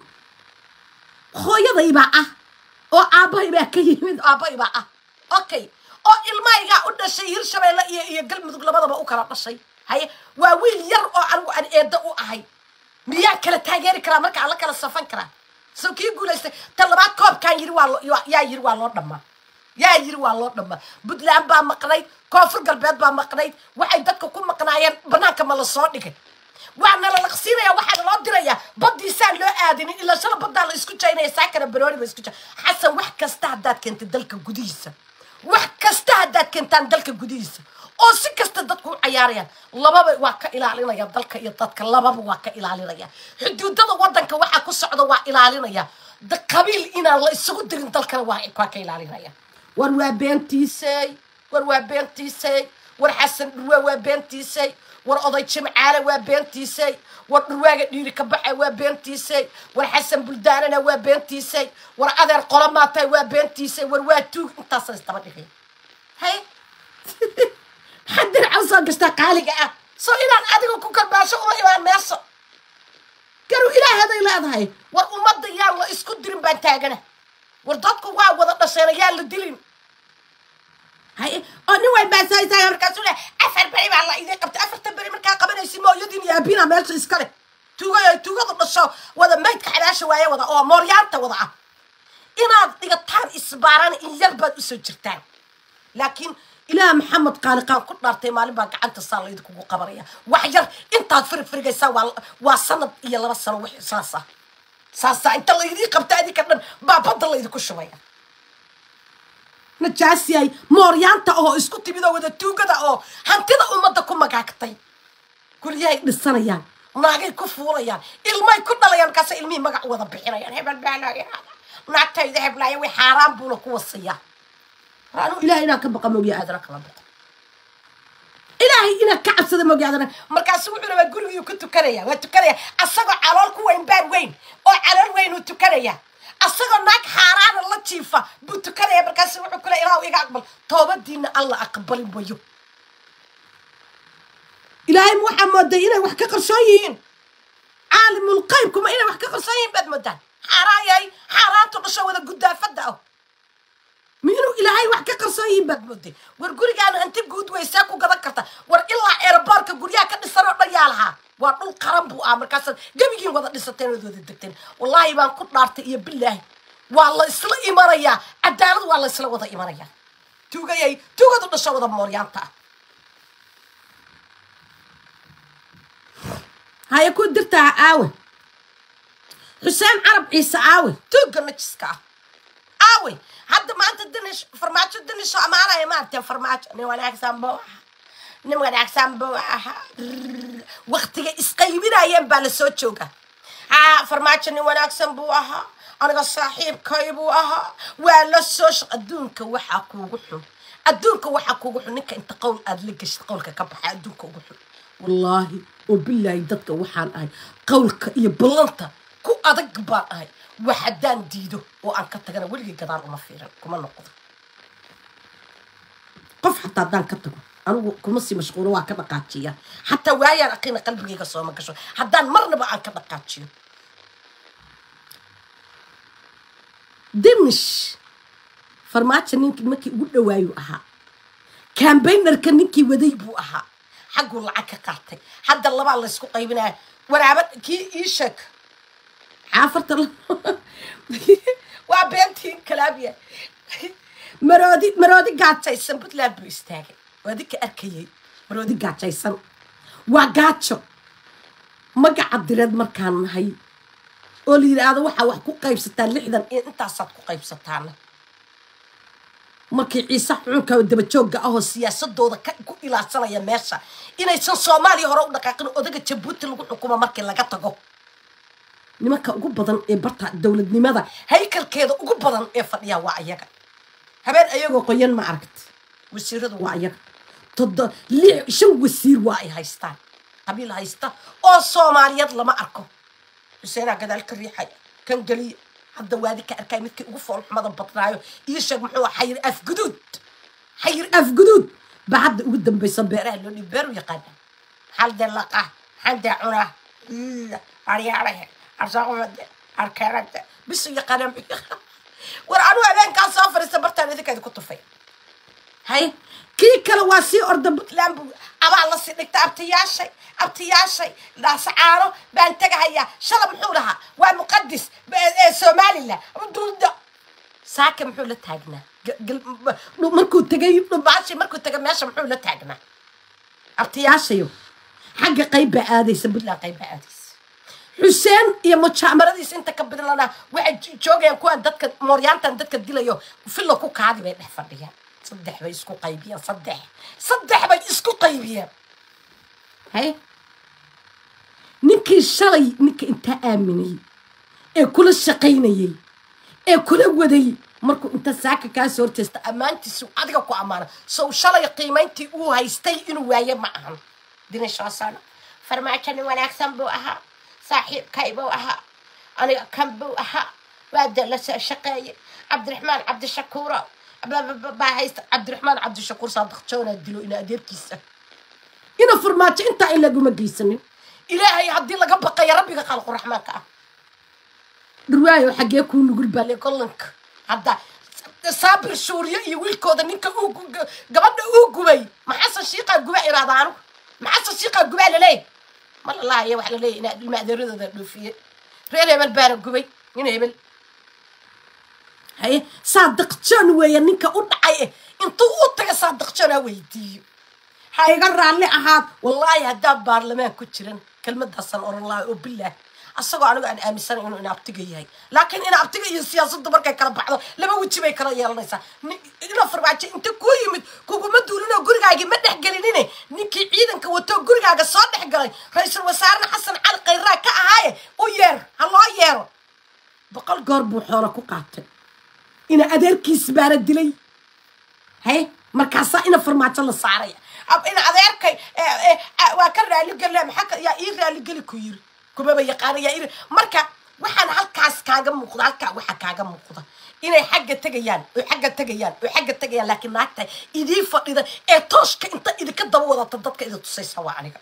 hooyaday baa ah oo aabahay baa ka yimid aabahay baa ah okay oo ilmahayga u dhashay Hirshabeelle iyo iyo galmudug labadaba u kala dhashay haye waa wiil yar oo anigu aan eedo u ahay miyaa kala taageeri karaa marka alla kala safan karaa soo kii guulaystay talabaad koobkaan yiri waa yaa yiri waa loo dhamaa yaa yiri waa loo dhamaa Puntland baa maqnayd koonfur galbeed baa maqnayd waxay dadka ku maqnaayeen banaanka ma la soo dhigay waana la laqsiinaya waxa loo diraya badiisaan loo aadin ilaa shala badaa la isku jaynaya saakana baroori ba isku jay xasan wax kasta hadaad keentay dalka gudihiisa wax kasta hadaad keentaan dalka gudihiisa oo si kasta dadku u cayaarayaan lababa waa ka ilaalinaya dalka iyo dadka lababa waa ka ilaalinaya xuduudada wadanka waxa ku socda waa ilaalinaya da qabiil inaan la isugu dirin dalkana waa ka ilaalinaya war waa beentiisay war waa beentiisay war xasan dhurwaa waa beentiisay war oday jimcaale waa beentiisay war dhurwaaga dhiiri ka baxay waa beentiisay war xasan buldaanana waa beentiisay war adeer qolamaatay waa beentiisay war waa tuug intaas istaba dhigay hay حدر عصا قشتا قالق اه سو إلان أدقو كوكر باشا وما إيمان ميسو قالوا إله هذا إله هذا هاي والأمد يا الله اسكو ديرين بانتاقنا وردادكو واو وضعنا سينا يا اللي ديرين هاي أنو وين باساي ساي مركاسونا أفر بريم الله إذا قبت أفر تبريم مركا قبنا يسيمو يدين يا بينا ميلسو إسكالي توغا يا توغا ضبنا الشو وذا ميتك حلاشة ويا وذا أو موريانتا وضعه إنا ديغتان إسباران إن يلبد أسو جرتان لكن إلى محمد قال قال كل نارتي مالي باك أنت صار لي دكوا قبرية وحجر أنت هتفرق فرق يسوى وصلت يلا بس روح ساسا ساسا أنت اللي يديك بتأدي كمان بابا الله يدكوا شوية نجاسي موريانتا أو اسكتي بذا وذا توجد أو هنتذا أمتكم مقاكتي كل يوم للسنة يعني ناقي كفورة يعني الماء كنا لا ينكسر المي مقع وذا بحنا يعني هبل بعنا يعني نعتى إذا هبل يوي حرام بولك وصية رانو إلهي إنا كبقى موجي أدرك ربك إلهي إنا كعب سيدا موجي أدرك مركز وحنا بقولوا يو كنتو كريا وانتو كريا أصغى علالكو وين بار وين أو علال وين وانتو كريا أصغى ناك حاران الله تشيفا بوتو كريا مركز وحنا كلا إلهي إيقا أقبل توبة دين الله أقبل بيو إلهي محمد دينا وحكا قرشايين عالم القيم كما إنا وحكا قرشايين باد مدان حارايي حاراتو قشا وذا قدا فدأو مينو إلهي وحكا قرصايين باد مودي ور غوريغانا انت غود ويساكو غدا كرتا ور إلا إيرباركا غوريا كدسانو ديالها waa dhul qaran buu ah markaas gabigiin wada dhisateen wada degteen wallahi baan ku dhaartay iyo billahi waa la isla imanaya cadaalad waa la isla wada imanaya tuugayay tuugadu dhasho wada mooryaanta هاي كود درتها آوي حسين عرب عيسى آوي توقع نجسكا آوي حتى ما أنت الدنيش فرماتشو الدنيش أمانة يا ما أنت فرماتشو نوانا أكسام بوح نوانا أكسام بوح وقتي إسقيمين أيام بالسوتشوكا ها فرماتشو نوانا أكسام بوحها أنا صاحب كايبوها ولا سوش أدونك وحكو وحو أدونك وحكو وحو نك أنت قول أدلقش قولك كبح أدونك وحو والله وبالله يدك وحان أي قولك يبلنت كو أدق بان أي وحدان ديدو وأن كتجنا ولقي قدار ومفيرا كمان نقطة قف حتى دان كتجو أنا كمسي مشغولة وكذا قاتشية حتى ويا لقينا قلبي قصوا ما كشوا حدان مرنا بقى كذا قاتشية دمش فرماتش نينك مكي ودا وايو أها كان بين ركنينكي وديبو أها حقو لعك قاتي حتى الله بالله يسكو قيبنا ورابط كي إيشك عافرت الله وابنتي كلابيا مرادي مرادي قاعد تيسن بتلعب بيستاجي وهذيك أركيي مرادي قاعد تيسن وقاعدشو ما قاعد درد مركان هاي قولي هذا وحى وحكو قيب ستان لحدا انت صدقو قيب ستان markii ciise xunka daba jooga ah oo siyaasadooda ku ilaashanaya meesha inay san Soomaali hore u dhaqaaqin odaga Jabuuti lagu xukumo markii laga tago nimanka ugu badan ee barta dawladnimada haykalkeeda ugu badan ee fadhiya waa ayaga habeen ayagoo qoyan ma aragt wasiiradu waa ayaga todo shan wasiir waa ay haystaan qabiil haysta oo Soomaaliyeed lama arko Hussein gadaal ka riixay kan galiya hadda waadi ka arkay midkii ugu fool xumada badnaayo iyo sheeg muxuu xayir af gudud xayir af gudud baad ugu dambaysan beeraha loo dhibeeru yaqaan hal dalaqa hada cuna ariyaaraha arsaaqada arkaarada bisu yaqaan war anu habeen ka soo fariista bartaan idinka ku tufay hay kii kala waa si orda Puntland aba la si dhigta abtiyaashay abtiyaashay la saaro baan tagaya shalab muxuu lahaa waa muqaddis Soomaaliland duuda saaka muxuu la taagnaa markuu tagay baashi markuu tagay meesha muxuu la taagnaa abtiyaashayo xagga qayb aadaysa Puntland qayb aadaysa Hussein iyo mucaamaradiis inta ka bidlana waxay joogayaan kuwa dadka mooryaantan dadka dilayo filo ku kaadi bay dhex fadhiyaan صدح بيسكو قيبيا صدح صدح بيسكو قيبيا هاي نكي الشري نكي انت آمني ايه كل الشقيني ايه كل ودي markuu inta saaka ka soo horjeesta amaantiisu adiga ku amaana soo shalay qiimayntii uu haystay inuu waaye ma ahan dinashaasana farmaajani wanaagsan buu ahaa saaxiibkay buu ahaa aniga kan buu ahaa waada la shaqeeyay cabdiraxmaan cabdishakuur baa haysta cabdiraxmaan cabdishakuur saadaq joona dilo ina adeerkiisa ina farmaajo inta ay laguma geysanin ilaahay haddii laga baqay rabbiga khalqu raxmaanka ah dhurwaayo xagee ku nugul baa le kollanka hadda saabir suuriya iyo wiilkooda ninka uu gabadha uu gubay maxasan shiiqa guba iraadaan maxasan shiiqa guba leey ma la laayo wax la leeyahay in maadeeradooda dhoofiye reer hebel baa gubay in hebel hay saadaq jan weeye ninka u dhacay intuu u taga saadaq jana weydiiyo hayga raalli ahaad wallahi hadda baarlamaan ku jiran kelmadaasan oran laa oo billah asagoo anigu aan aaminsan inuu ina abtiga yahay laakiin ina abtiga iyo siyaasaddu markay kala baxdo laba waji bay kala yeelanaysaa ina farmaajo inta ku yimid kuguma duulinoo gurigaaga ma dhex gelinine ninkii ciidanka wato gurigaaga soo dhex galay ra'iisul wasaarna xasan cali khayraa ka ahaaye u yeer ha loo yeero boqol goor buu xoolo ku qaatay ina adeerkiis baana dilay hay markaasaa ina farmaajo la saaraya ina adeerkay waa ka raaligala maxaa yaa ii raaligeli ku yiri kubaba yaqaanaya iri marka waxaan halkaas kaaga muuqda halka waxa kaaga muuqda inay xagga tagayaan oo xagga tagayaan oo xagga tagayaan laakiin naagta idii fadhida ee tooshka inta idinka daba wadata dadka idin tusaysa waa aniga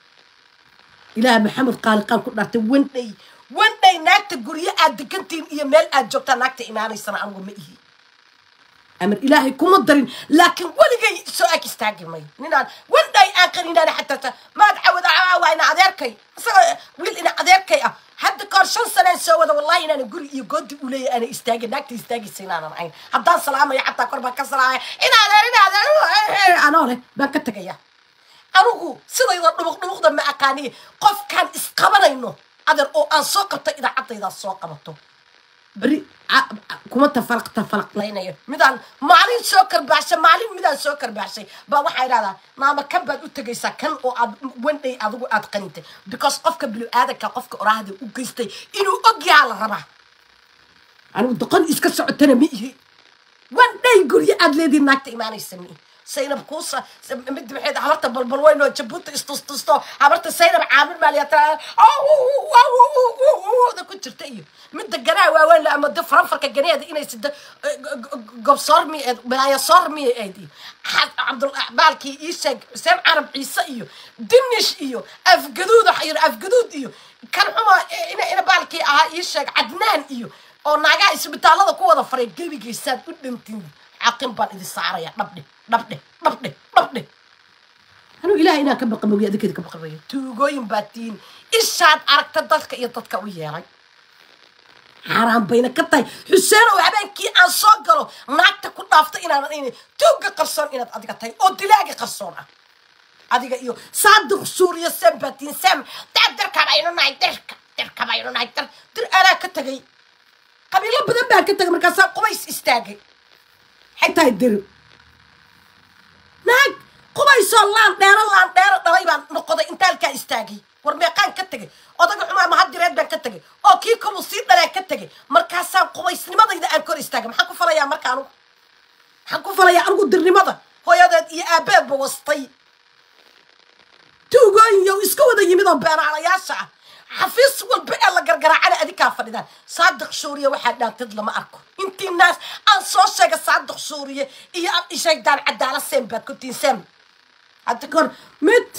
ilaah maxamed qaaliqaan ku dhaartay wandhay wandhay naagta guriga aad degantiin iyo meel aad joogtaa naagta imaanaysana anigu ma ihi amar ilaahay kuma darin laakiin waligay soo ag istaagi may ninaan wandhay aan qaninaan xataa maad cawada waa ina adeerkay isaga wiil ina adeerkay ah hadda koor shan sano soo wada wallahi inaan guri iyo goodi u leeyahay ana istaagi naagta istaagi siinaan aan haddaan salaamay xataa kor baan ka salaamay ina adeer ina adeer anoo leh baan ka tagaya anigu sidayda dhubuq dhubuqda ma aqaani qofkan isqabanayno adeer oo aan soo qabtay idaacadayda soo qabato bari kuma tafalq tafalq leynayo midaan maalin soo karbaashay maalin midaan soo karbaashay baa waxay raada naama kan baad u tagaysaa kan oo aad wandhay adigu aad qanintay because qofka bilu aadanka qofka oraahda u geystay inuu og yahay la rabaa anigu doqon iska socotana ma ihi wandhay guryo aad leedii naagta imaanaysa mi saynab kuusa mid maxay habarta balbal weyn oo jabuuti istustusto habarta saynab caamil maaliyata da ku jirta iyo midda ganaa waaweyn la ama faranfarka ganeeda inay sida gobsoormi bilaaya soormi eedi cabdul baalkii iisheeg xuseen carab ciise iyo dimish iyo afgaduud xayir afgaduud iyo kan xuma ina ina baalkii ahaa iisheeg cadnaan iyo oo naaga isbitaalada ku wada faray gebigiisaad u dhintiin عقم بان إذا سعريا نبدي نبدي نبدي نبدي أنا إلهي إنا كم بقى موجي أذكر كم بقى موجي توجوين باتين إيش هاد أركت ضلك يطتك وياي حرام بينك كتاي حسين وعبان كي أن صقروا ناك تكون نافط إنا إني توجي قرصون إنا أديك تاي أو تلاقي قرصونة أديك إيو صادق سوريا سام باتين سام تعبدر كباينو ناي درك درك كباينو ناي در در أنا كتاي قبيلة بدن بها كتاي مركز قويس استاجي حتى يدرب ناق قبيس الله دير الله دير دليبان نقضي انت الكا استاغي ورميقان كتغي odag xuma ma had direed baan ka tagay oo kii kulu sii dhalay ka tagay markaasaan qubaysnimadayda aan kor istaagay maxaan ku falayaa markaan maxaan ku falayaa anigu dirnimada hooyadeed iyo aabeedba wastay tuugooyin iska wada yimid oo beeraalayaasha ah xafiis walba ee la gargaraacana adinkaa fadhidaan saadiq suuriya waxaa dhaantid lama arko intii naas aan soo sheega saadiq suuriya iyo aan isheegdaan cadaala seem baad ku tiinseen hadda kor mid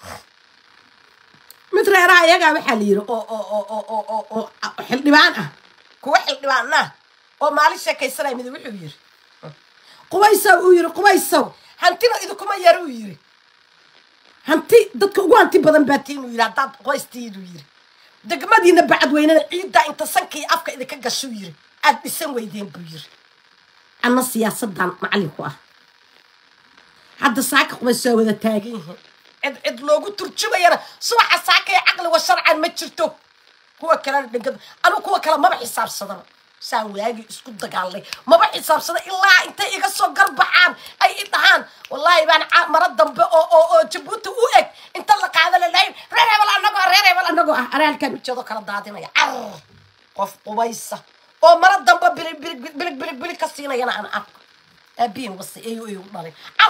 mid reeraha iyagaa waxaa la yiri oo oo oo oo oo oo xildhibaan ah kuwa xildhibaan ah oo maalin sheekaysanaya mid wuxuu yiri qubaysow uu yiri qubaysow hantina idinkuma yar uu yiri hanti dadka ugu hanti badan baa tiin uu yiri haddaad qubaystiidu yiri degmadiina bacad weynana ciidda inta sankii afka idinka gasho yiri aad dhisan weydeen buu yiri anna siyaasadan macallinku ah hadda saaka qubaysoo wada taagan yihiin cid cid loogu turjumayana subaxa saaka ee caqli wa sharcan ma jirto kuwa kale dhigad anu kuwa kale maba xisaabsadana ساواجي اسكت دقالي ما بحساب صدا إلا أنت يقصو قرب عام أي إطهان والله يبان مرض ب أو أو أو جبوت وإك أنت اللي قاعد الليل ريري ولا نقو ريري ولا نقو أنا الكلام تشوفه كلا ضاعتنا يا عر قف قبيصة أو مرض ب بلك بلك بلك بلك بلك كسينا يا أنا أك أبين بس أيوه أيوه ناري عر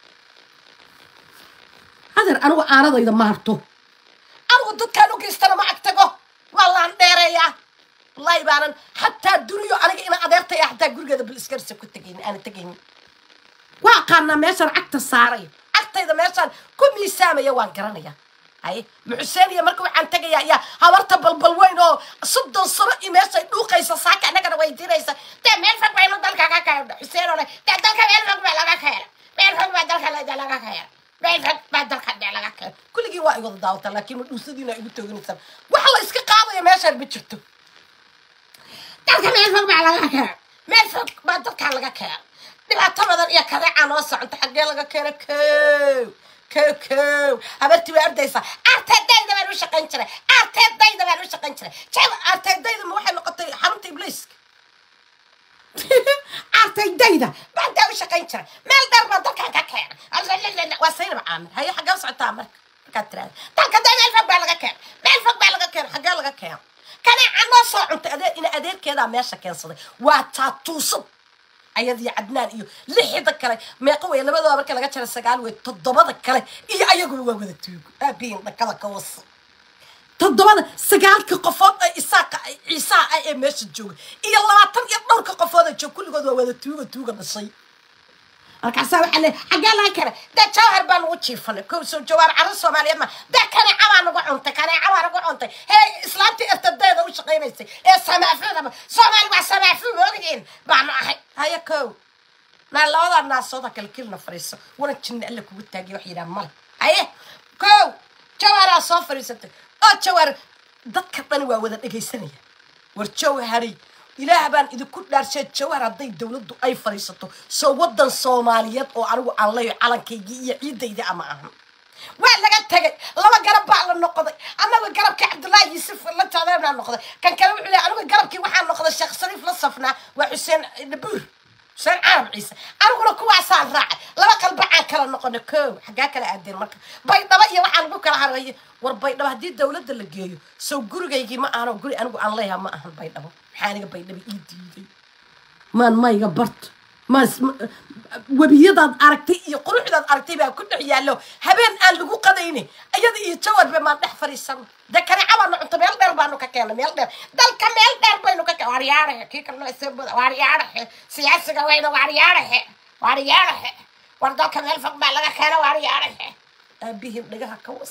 هذا أنا وأنا ضيد مارتو أنا ودك كانوا كيستنا معك تجو والله نديريا والله يبان حتى الدنيا أنا أنا قدرت حتى أقول كذا بالإسكرس كنت تجيني أنا تجيني وقعنا ماشر عكت الصاري عكت إذا ماشر كم يسامي يا وان كرانيا هاي محسن يا مركب عن تجي يا يا هورت بالبلوين أو صد الصرق ماشر نوقيس ساك أنا كده ويدير إيسا تعمل فك بينو دلك كاكا حسين ولا تعدل كمل فك بيلا كاكا بيل فك بدل كلا دلك كاكا بيل فك بدل كلا دلك كاكا كل جوا يقول داوت لكن المسدين يقول تقولين سام وحلا إسك قاضي يا ماشر بتشتو دلك ميل فك بيلا كاكا ميل فك بدل كلا كاكا دلك تبادر يا كذا عن وصع أنت حق يلا كاكا كو كو كو أبرتي وأرديسا أرتد دايدا ما نوش قنشرة أرتد دايدا ما نوش قنشرة شايف أرتد دايدا ما واحد نقطة حرمت إبليس أرتد دايدا بعد ده وش قنشرة ما الدار ما ضرك كاكا لا لا لا وصير بعمر هي حاجة وصع تعمر كتر تلك دايدا الفق بالغ كان ما الفق بالغ كان حاجة لغ كان كان عنا صع أنت أدير إن أدير كذا ماشى كان صدق وتعطوصب أيدي عدنان إيو لحي ذكري ما قوي لما ذا بركة لقى شر السجال وتضبط ذكري إيه أيقول وجود التوج أبين ذكرى كوص تضبط سجال كقفاط إساق إساق أي مش الجوج إيه الله ما تم يطلع كقفاط الجوج كل جود وجود التوج التوج بالصي أنا كسر حلي حجلا كره ده شهر بان وتشيفنا كوسو جوار عرس ومالي ما ده كان عوان وعنت كان عوان وعنت هي إسلامتي ارتدى ذا وش قيمتي إيه سمع فينا سمع ما سمع فيه موجين بعنا هاي كو لا لا والله الناس صوتك الكل نفريسه ولا تشن لك وبتاجي وحيدا مال هاي كو جوار صفر ستة أو جوار ضدك طنوا وذا تجي سنة ورجوهري إله بان إذا كنت دارشة جوهر هذي الدولة دو أي فريسته سو ودن الصوماليات أو عرو الله على كي يعيد إذا معهم ولا قد تجي لما جرب على النقطة أنا جرب كعبد الله يوسف ولا تعرفنا النقطة كان كلام عليه أنا جرب كي واحد النقطة الشيخ شريف لصفنا وحسين النبور حسين عرب عيسى أنا أقول لك وعسى راعي لما قلب عن كلا النقطة كو حاجة كلا أدين مرك بيض بقى واحد بكرة عربي وربيض هدي الدولة اللي جايو سو جرو جاي ما أنا وجري أنا أقول الله ما أهل بيض حاني بيض بإيدي ما ما يقبرت ما وبيضاد أركتي يقولون إذا أركتي بقى كل عياله هبين قال له قديني أيدي يتشود بما نحفر السما ده كان عوان أنت ميل در بانو ككلام ميل در ده الكميل در بانو كك وارياره كي كنا يسب وارياره سياسة وين وارياره وارياره وردا كميل فوق بالغ كانوا وارياره أبيهم لقاها كوس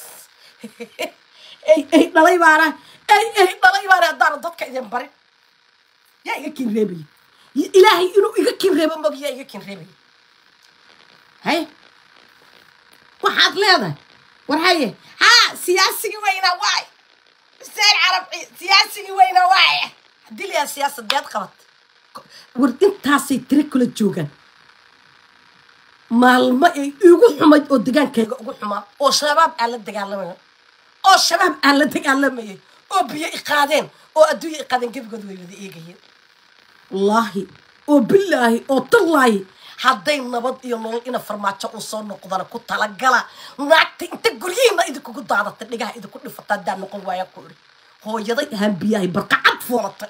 أي أي ضلي بارا أي أي ضلي بارا دار ضدك إذا بري يا يكين ربي إلهي إنه يكين ربي ما بيا يكين ربي هاي واحد لهذا ورهاي ها سياسي وينا واي سير عربي سياسي وينا واي دي لي السياسة دياد قبط وردين تاسي تريك كل الجوجان مالما يقول حمد أو دجان كي يقول حما أو شباب على دجان لما أو شباب على دجان لما أو بيا إقادين أو أدوية إقادين كيف قدوي بدي إيجي والله أو بالله أو تالله هذين نبض يومون إن فرماتش وصون نقدر كنت على جلا نعت أنت قرينا إذا كنت ضاعت تلقاه إذا كنت فتاة دان نقول ويا كوري هو يضي هم بياي برقعت فورت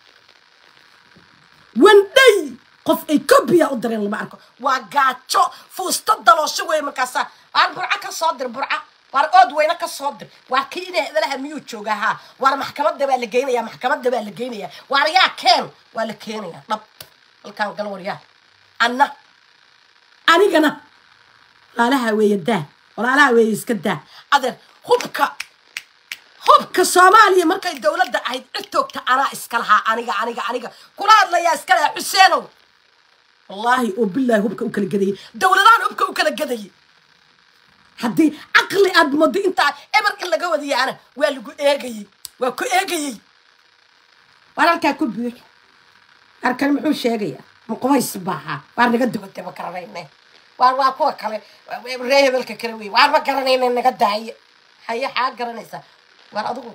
وندي قف أي كوبيا قدرين المعركة وقعتشو فوستد دلو شوي مكاسا واربرعة كصادر برعة وارقود وينك كصادر وكينه إذا لها ميوت شوجها وار محكمة دبا اللي جينا يا محكمة دبا اللي جينا يا واريا كان ولا كينيا طب الكان قالوا ريا أنا أنا جنا لا لها ويده ولا لها ويسكده هذا هبك هبك الصومالي مركز الدولة ده عيد التوك أنا إسكالها أنا أنا أنا كل هذا يا إسكالها حسينو والله وبالله هبك وكل جدي دولة هبك وكل جدي حدي عقلي أدمدي أنت إبر إلا جوا دي أنا وقالوا إيجي وكو إيجي وأنا كأكل بيك أركان محوش إيجي مقويس بها وأنا قد قلت بكرهينه وأنا أقوى كله ريه بالكروي وأنا بكرهينه إنك داعي هي حاجة رنيسة وأنا أدوق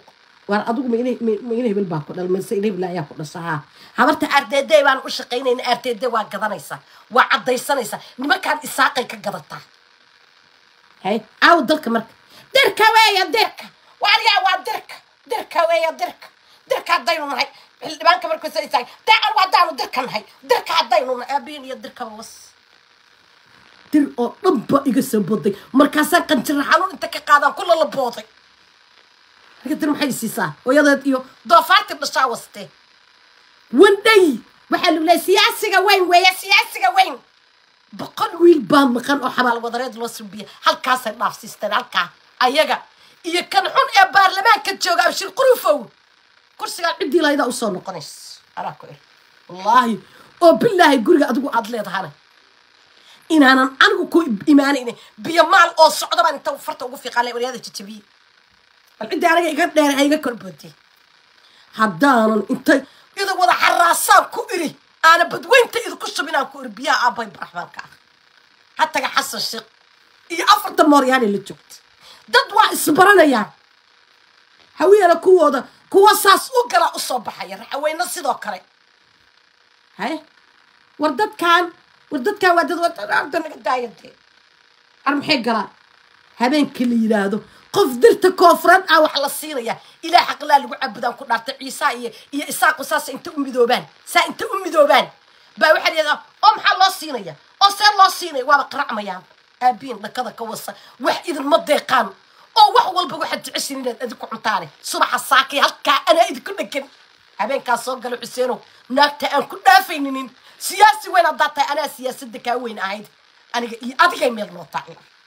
waan adigu ma inay ma inay bil baa ku dhal ma inay bil ayaa ku dhasaha habarta ardeeday baan u shaqeynayna ardeeday waa gadanaysa waa cadaysanaysa nimankaan isaaqay ka gadataa hay aw dalka marka dirka weeya dirka waliga waa dirka dirka weeya dirka dirka daynu nahay xildhibaanka markuu soo isaay taa waa daanu dirka nahay dirka daynu aabin iyo dirka was dir oo dhanba iga soo boday markaasaan qanjir xanuun inta ka qaadan kula la booday هكذا محي سيسا ويضد يو ضفات بشاوستي وندي وحلو لا سياسة وين ويا سياسة وين بقول ويل بام مكان أو حمال وضريد الوصبية هل كاسر نفس سيستن هل كا أيجا إيه كان حون إبار لما كتجوج أو شيء قروفو كرسي قال عدي لا إذا أوصلنا قنيس أراكوير والله أو بالله يقول أدقو عدلي ظهره إن أنا أنا كوي إيماني بيمال أو صعدة من توفرت وقفي قالي وليادة تتبي العدي أنا يقدر دير هيك كربتي حدانا أنت إذا وضع حراسان كوري أنا بدوين تإذا كشوا بنا كوري بيا أباي برحمن كأخ حتى حس الشق يأفرد الموريان اللي جبت ددوا إصبرنا يا هوي أنا كوا ده كوا ساس أقرأ الصباح يا هوي نصي ذكري هاي وردت كان وردت كان وردت وردت أردنا قدايا دي أرم حجرة هبين كل ينادو قف درت كوفران أو حلا الصيرية إلى حق الله اللي عبدان كنا عيسى يا إساق وساس أنت أمي ذوبان سا أنت أمي ذوبان بواحد يدا أم حلا الصينية أصل الله الصينية وبقرع ميان أبين لكذا كوسا واحد إذا المضيقان أو واحد والبا واحد عشرين أذكر عمتاني صباح الساقي هكا أنا إذا كنا كن أبين كاسوق قالوا حسينو ناكتا أن كنا فينين سياسي وين أضعت أنا سياسي دكا وين عايد أنا أدي كي مير نوطا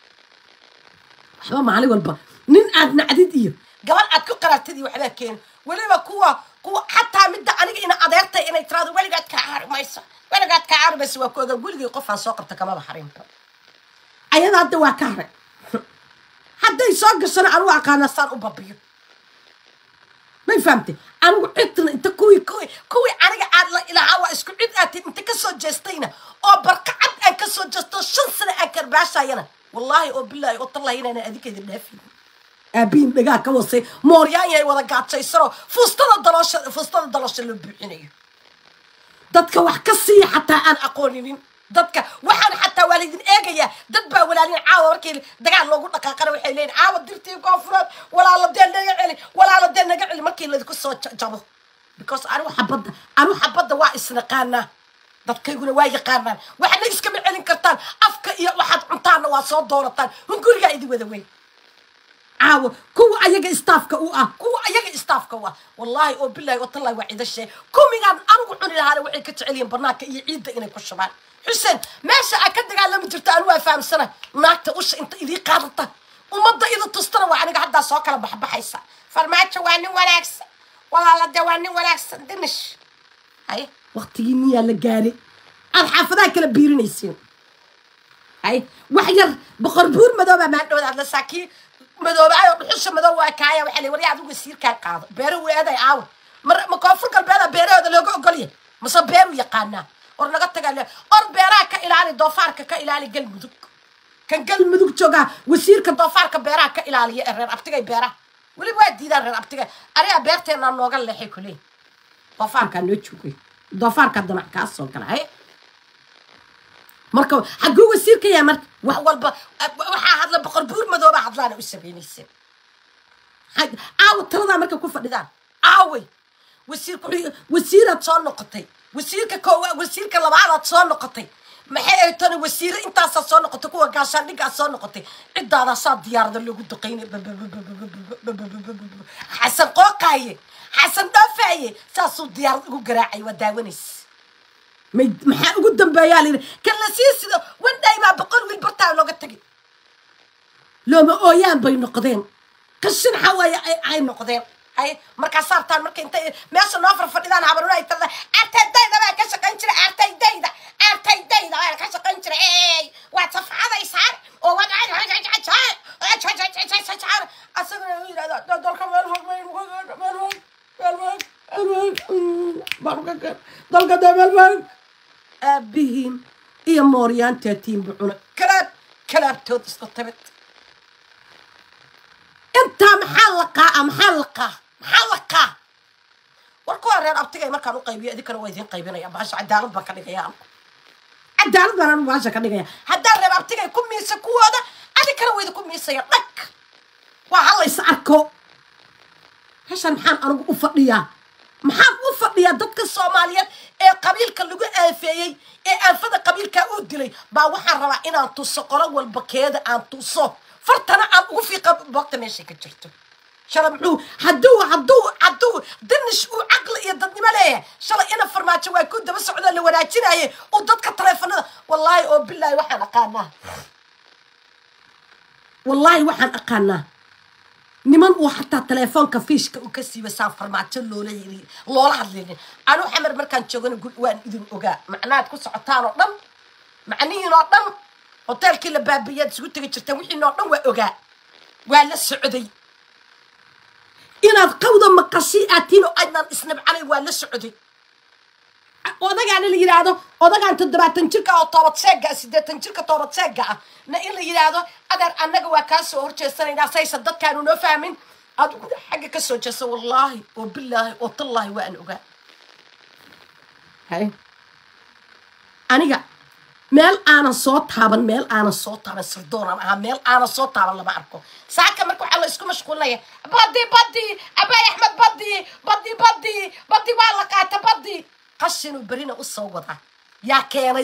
حبا معلي والبا نين أدنا عديد إيه قبل أتكو قرأتدي وحدا كين ولما كوا كوا حتى مدة أنا إنا أديرتي إنا يترادوا ولا قاعد كعار ما يصير ولا قاعد كعار بس وكوا قول لي قف على سوق بتكمل حريم أيضا هذا واكهر حتى يسوق السنة أروح كان صار أبابيو ما فهمتي أنا قلت أنت كوي كوي كوي أنا قاعد إلى هوا إسكو عد أنت كسر جستينا أو بركعت أن كسر جستو شن سنة أكر باشا ينا والله أو بالله قلت الله هنا أنا أذيك ذي نافي أبين دقا كوسي موريان يا ولا قاعد شيء فستان الدلاش فستان الدلاش اللي بيعني دتك وحكسي حتى أنا أقولين دتك وحن حتى والدين إيجيا دتبا ولالين عاور كيل دقا لو قلت لك قالوا حيلين عاور درتي كفرات ولا على الدين نجعلي ولا على الدين نجعلي ما كيل اللي كسر جابه because أروح حبض أروح حبض واقس نقانا دتك يقولوا واي قانا وحنا يسكم علين كرتان أفك يا واحد عطانا وصاد دورتان ونقول قاعد يوذا وين عاو كو أيجا استافك أوه كو أيجا استافك أوه والله أو بالله والله وعيد الشيء كم يقعد أنا قلنا لهذا وعيد كتعليم برناك يعيد إنك كشبان حسين ماشي أكيد قال لما جرت أنا وافهم سنة ناك تقص أنت إذا قارطة ومضى إذا تستر وأنا قاعد أسوق أنا بحب حيسا فرمات واني ولاكس ولا لا دواني ولاكس دنش هاي وقتيني يا لجاري الحافظة كلا بيرني يصير هاي وحير بقربور مدوبة ما عنده هذا ساكي مدوبة بحش مدوبة كايا وحلي وري عدو يصير كان قاضي بيرو هذا يعاون مر مكافر قلب هذا بيرو هذا لو قولي مصاب بيرو يقانا ورنا قد قال له أر بيراك إلى علي ضفارك كإلى علي قلب مدوك كان قلب مدوك جوجا ويصير كضفارك بيراك إلى علي الرر أبتجي بيرا ولي بواحد ديدا الرر أبتجي أريا بيرتين أنا نقول له حكولي ضفارك نوتشوكي ضفارك دنا كاسون كلا هاي مركب حقوق يصير كيا مرك وحول ب وح هذا بقربور مذوبة حضلنا والسبعين السنة حق عاو ترى مركب كوفة ده عاوي ويصير كل ويصير تصون نقطي ويصير ككوا ويصير كلا بعض تصون نقطي ما هي تاني ويصير أنت تصون نقطي كوا قاشان لك تصون نقطي عد هذا صاد ديار ذا اللي قد قيني حسن قاقاي حسن دافعي ساسو ديار قراعي وداونيس ما ما قدام بيالي كان لسيس وين دايما بقول والبرتاو لو قتقي لو ما أويان بين نقدين كسن حواي أي نقدين هاي مركز صارتان مركز أنت ماشي نافر فدان عبرونا يتلا أرتي دايدا ما كش كنشر أرتي دايدا أرتي دايدا ما كش كنشر إيه واتف هذا يسار ووضع هذا هذا هذا هذا هذا هذا أصلا هذا دول كمان هو مالهم دول كده مالهم أبيهم إيه موريان تاتين بعنا كلاب كلاب توتس قطبت أنت محلقة محلقة محلقة warkoo reer abtigay markaan u qaybiyo idinkana waa idiin qaybinaya baasha cadaalad baan ka dhigaya cadaalad baan baasha ka dhigaya haddaan reer abtigay ku miisa kuwooda adinkana waa idinku miisaya dhag waa hal is arko heshan maxaan anigu u fadhiyaa maxaan u fadhiyaa dadka Soomaaliyeed ee qabiilka lagu aafeeyay ee aanfada qabiilka uu dilay baa waxaan rabaa inaan tuso qolo walba keeda aan tuso fartana aan ugu fiiqa bogta meesha ka jirto shalabuu haduu haduu haduu dinish uu aqli iyo dadnimo leeyahay shalay ina farmaajo waa ku daba socda la wanaajinayay oo dadka taleefanada wallahi oo billahi waxaan aqaanaa wallahi waxaan aqaanaa niman uu xataa taleefanka fiishka uu ka siiba saan farmaajo loola yiri loola hadlin anu xamar markaan joogana waan idin ogaa macnaad ku socotaan oo dhan macnihiin oo dhan hotelkii la baabiyad isugu tagay jirtaan wixii oo dhan waa ogaa waa la socday inaad qawda maqasi aatino aynan isnabcanay waa la socday odagaan la yiraahdo odagaan toddobaatan jirka oo toobad seega siddeetan jirka toobad seega na in la yiraahdo adar annaga waa ka soo horjeesanayna saysa dadkaanu noo fahmin aad xagga ka soo jeeso wallahi oo billahi oo tallahi waa an ogaa hay aniga meel aanan soo taaban meel aanan soo taaban sirdoon aha meel aanan soo taaban lama arko saaka markuu xallo isku mashquulnaya badi badi abay ahmed badi badi badi badi waa la qaata badi qashinu barina u soo wada yaa keenay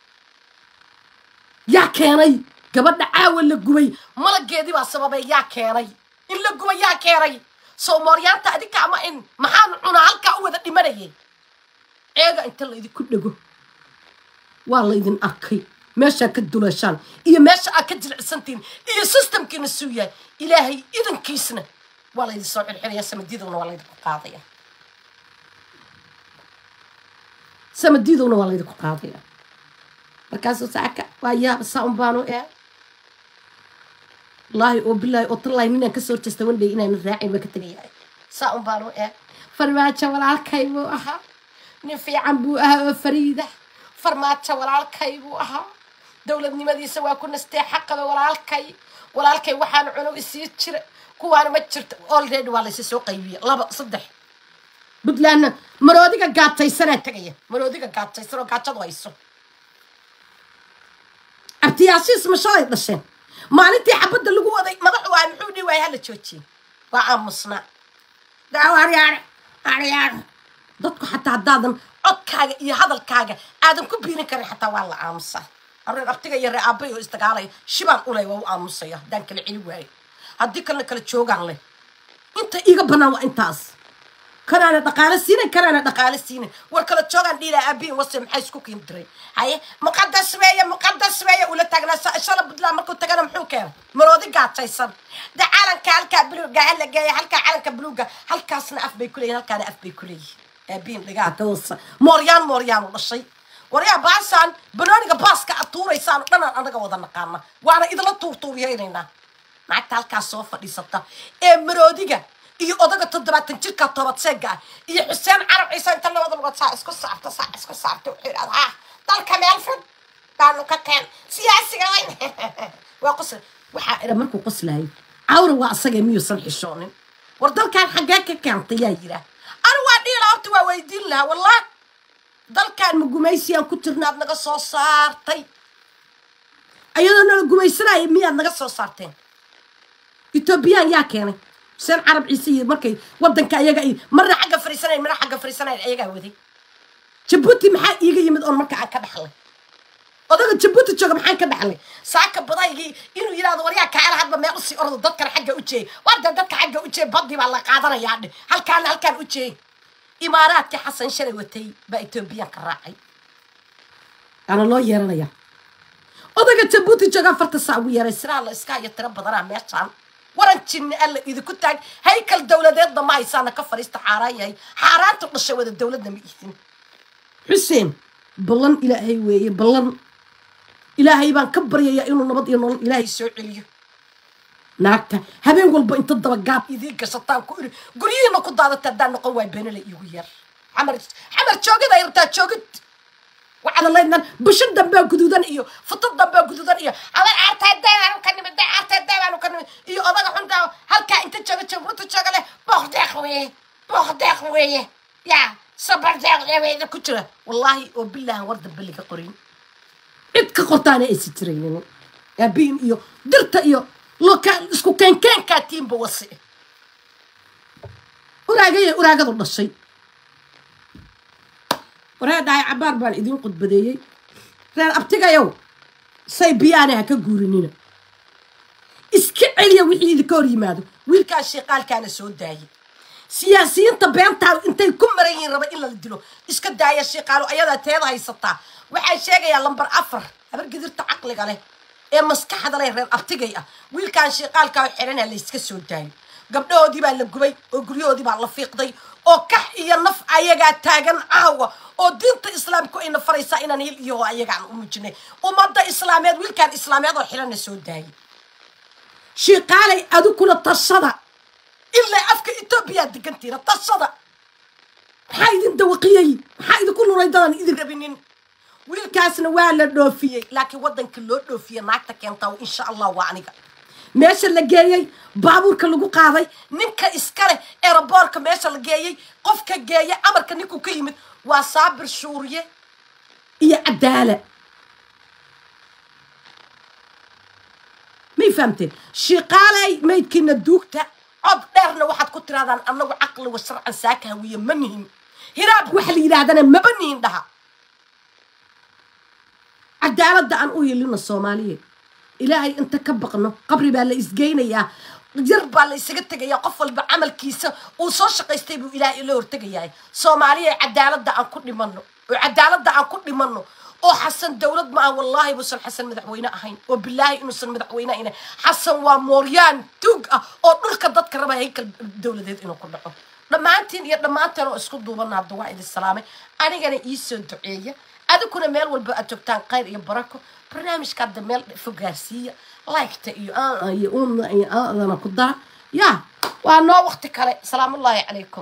yaa keenay gabadha caawa la gubay malageedii baa sababay yaa keenay in la gubay yaa keenay Soomaaliyaanta adika ama in maxaan cuna halka u wada dhimanayay eega inta la idinku dhago waa la idin arkay meesha ka dulashaan iyo meesha aad ka jilcisantiin iyo systemkiina suu yahay ilaahay idankiisna waa la idin soo xirxiraya samadiiduna waa la idinku qaadaya samadiiduna waa la idinku qaadaya markaasuu saaka waa yaab saan baanu ee wallahi oo billahi oo tallahi ninaan ka soo jeesta wandhay inaan raacin ba ka tagayaa saan baanu ee farmaajo walaalkay buu ahaa nin fiican buu ahaa oo fariida farmaajo walaalkay buu ahaa dawladnimadiisa waa ku nastay xaqada walaalkay walaalkay waxaan cuno isii jira kuwaan ma jirto already waa la isii soo qaybiyay laba saddex بدلنا مروديك قاعد سنة تجيه مروديك قاعد سنة قاعد تضيسه ابتياسيس مشايط دشين ما نتي حبد اللي جوا ذي ما ضحوا عن حودي ويا هلا تشوتشي وعم مصنع دعوا عريان عريان ضدك حتى عدادن عكاجة يا هذا الكاجة آدم كبيرين كره حتى والله عمصة أرد أبتيجي يا رعبي واستقالي شبان أولي وهو عمصية دانك العلوي هديك اللي كل تشوق عليه أنت إيجا بنا وأنتاس كنا نتقال السنة كنا نتقال السنة والكل تشوغان ديلا أبي وسم حيسكو كيمتري هاي مقدس شوية مقدس شوية ولا تجنا شلا بدلا مركو تجنا محوكة مرودي قاعد تيسر ده عالم كهالك بلوجا هلا جاي هالك عالم كبلوجا هالك أصلا أف بيكولي هالك أنا أف بيكولي أبين اللي قاعد توصل موريان موريان ولا شيء وريا باسان بنوني كباس كأطور يسان أنا أنا جوضا نقارنا وأنا إذا لا طور طور يهينا معك هالك الصوفة دي سطة إيه مرودي iyo odaga toddobaatan jirka toobad seega iyo Xuseen Carab Ciise inta la wada wada isku saarta sax isku saarta xiraad ha dalka meel fad baan ka keen siyaasiga weyn waa qosl waxa ira markuu qoslaay awr waa asaga miyuusan xishoonin war dalkan xagee ka keentay yaa yira ana waa dhiila horta waa weydiin laha wallahi dalkan ma gumaysiyan ku jirnaad naga soo saartay ayadoo naga gumaysanay miyaad naga soo saarteen Ethiopian yaa keenay سن عرب عيسى مركي ودن كأيجا إيه مرة حاجة فريسانة مرة حاجة فريسانة أيجا ودي جبوتي محا يجي يمد أون مركي عكا بحلي أذا جبوتي تشوف محا عكا بحلي ساعة بضاي يجي إنه يلا دوريا كعلى هذا ما يقصي أرض ضد كان حاجة وجهي وارد ضد حاجة وجهي بدي والله قادرة يعني هل كان هل كان وجهي إمارات حسن شري وتي بإثيوبيا كراعي أنا الله يرنا يا أذا جبوتي تشوف فرت السعوية رسالة الله إسكاي يتربى ضرا ميشان ورنتين قال إذا كنت هيكل الدولة ضد ما يسانا كفر استحارية هي حارات تقشة وذا الدولة دميثين حسين بلن إلهي ويا بلن إلهي بان كبر يا إنه نبض إنه إلهي سوء عليه ناكتا هبين قلبو انت الضبقات إذيك شطان كوري قولي ما كنت هذا تدان قوة بين اللي يغير حمر حمر تشوقت هيرتا تشوقت وعلى الله إنن بشد دبا قدودان إيو فطد دبا قدودان إيو أول عارتا الدائما وكان بدأ عارتا الدائما وكان إيو أضاق حندا هل كا انت تشوقت تشوقت تشوقت له بوخ داخوية بوخ داخوية يا صبر جاي إذا كتير والله وبالله ورد بلي قرين إدك قطانة إستريني يا بين إيو درت إيو لو كان اسكو كان كان كاتين بوصي وراجي وراجي ضد الشيء وراجي داي عبار بان إذن قد بديي ران أبتقى يو سايبياني هكا قورنينا اسكي عليا وحي ذكوري مادو ويل كان شيقال كان سود داي سياسيين طبيان تاو انتي كم مريين ربا إلا لدلو اسكا داي الشيقالو أيضا تيضا هاي سطا وحي شيقا يا لمبر أفر هبر قدرت عقلك عليه ee maskaxda leh reer abtigay ah wiilkaan shaqaalka xirana la iska soo daayay gabdhoodii baa la gubay oo guryoodii baa la fiiqday oo kax iyo naf ayaga taagan aawa oo diinta islaamku ay nafaraysa inaan hil iyo ayaga aan u mujinay umada islaameed wiilkaan islaameed oo xirana soo daayay shaqaalay adu kula tashada ilaa afka Itoobiya degantiina tashada maxay idin dawaqiyay maxay idin ku nuraydan idin rabinin wiilkaasna waa la dhoofiyay laakiin wadanka loo dhoofiyay naagta keentay insha Allah waa aniga meesha la geeyay baabuurka lagu qaaday ninka iskale airportka meesha la geeyay qofka geeyay amarka ninku ka yimid waa Saabir Suuriye iyo Cadaala ma fahamteen shaqaalay meydkina duugta cod dheerna waxaad ku tiraadaan annagu aqli wa sharcan saaka hawiye manihin hiraab waxa la yiraahdana ma banihin dhaha عدالة عن أوي اللي الصومالية إلهي أنت كبقنا قبري بالله إسجينا يا جرب بالله إسجتك يا قفل بعمل كيسة وصوش قيستيبو إلهي اللي ورتك يا صومالية عدالة عن كل منه وعدالة عن كل منه أو حسن دولة ما والله بس الحسن مدعوينا هين وبالله إنه سن مدعوينا هنا حسن وموريان توق أو نلك ضد كربا هيك الدولة دي إنه كلها لما أنت لما أنت لو اسكت دوبنا عبد الواحد السلامة أنا جاني يسون دعية هذا كنا ميل والبأتوكتان قير يبركو برنامج كاد ميل فوقاسية لايك تأيو آه يقوم آه أنا كدا يا وأنا وقتك علي سلام الله عليكم.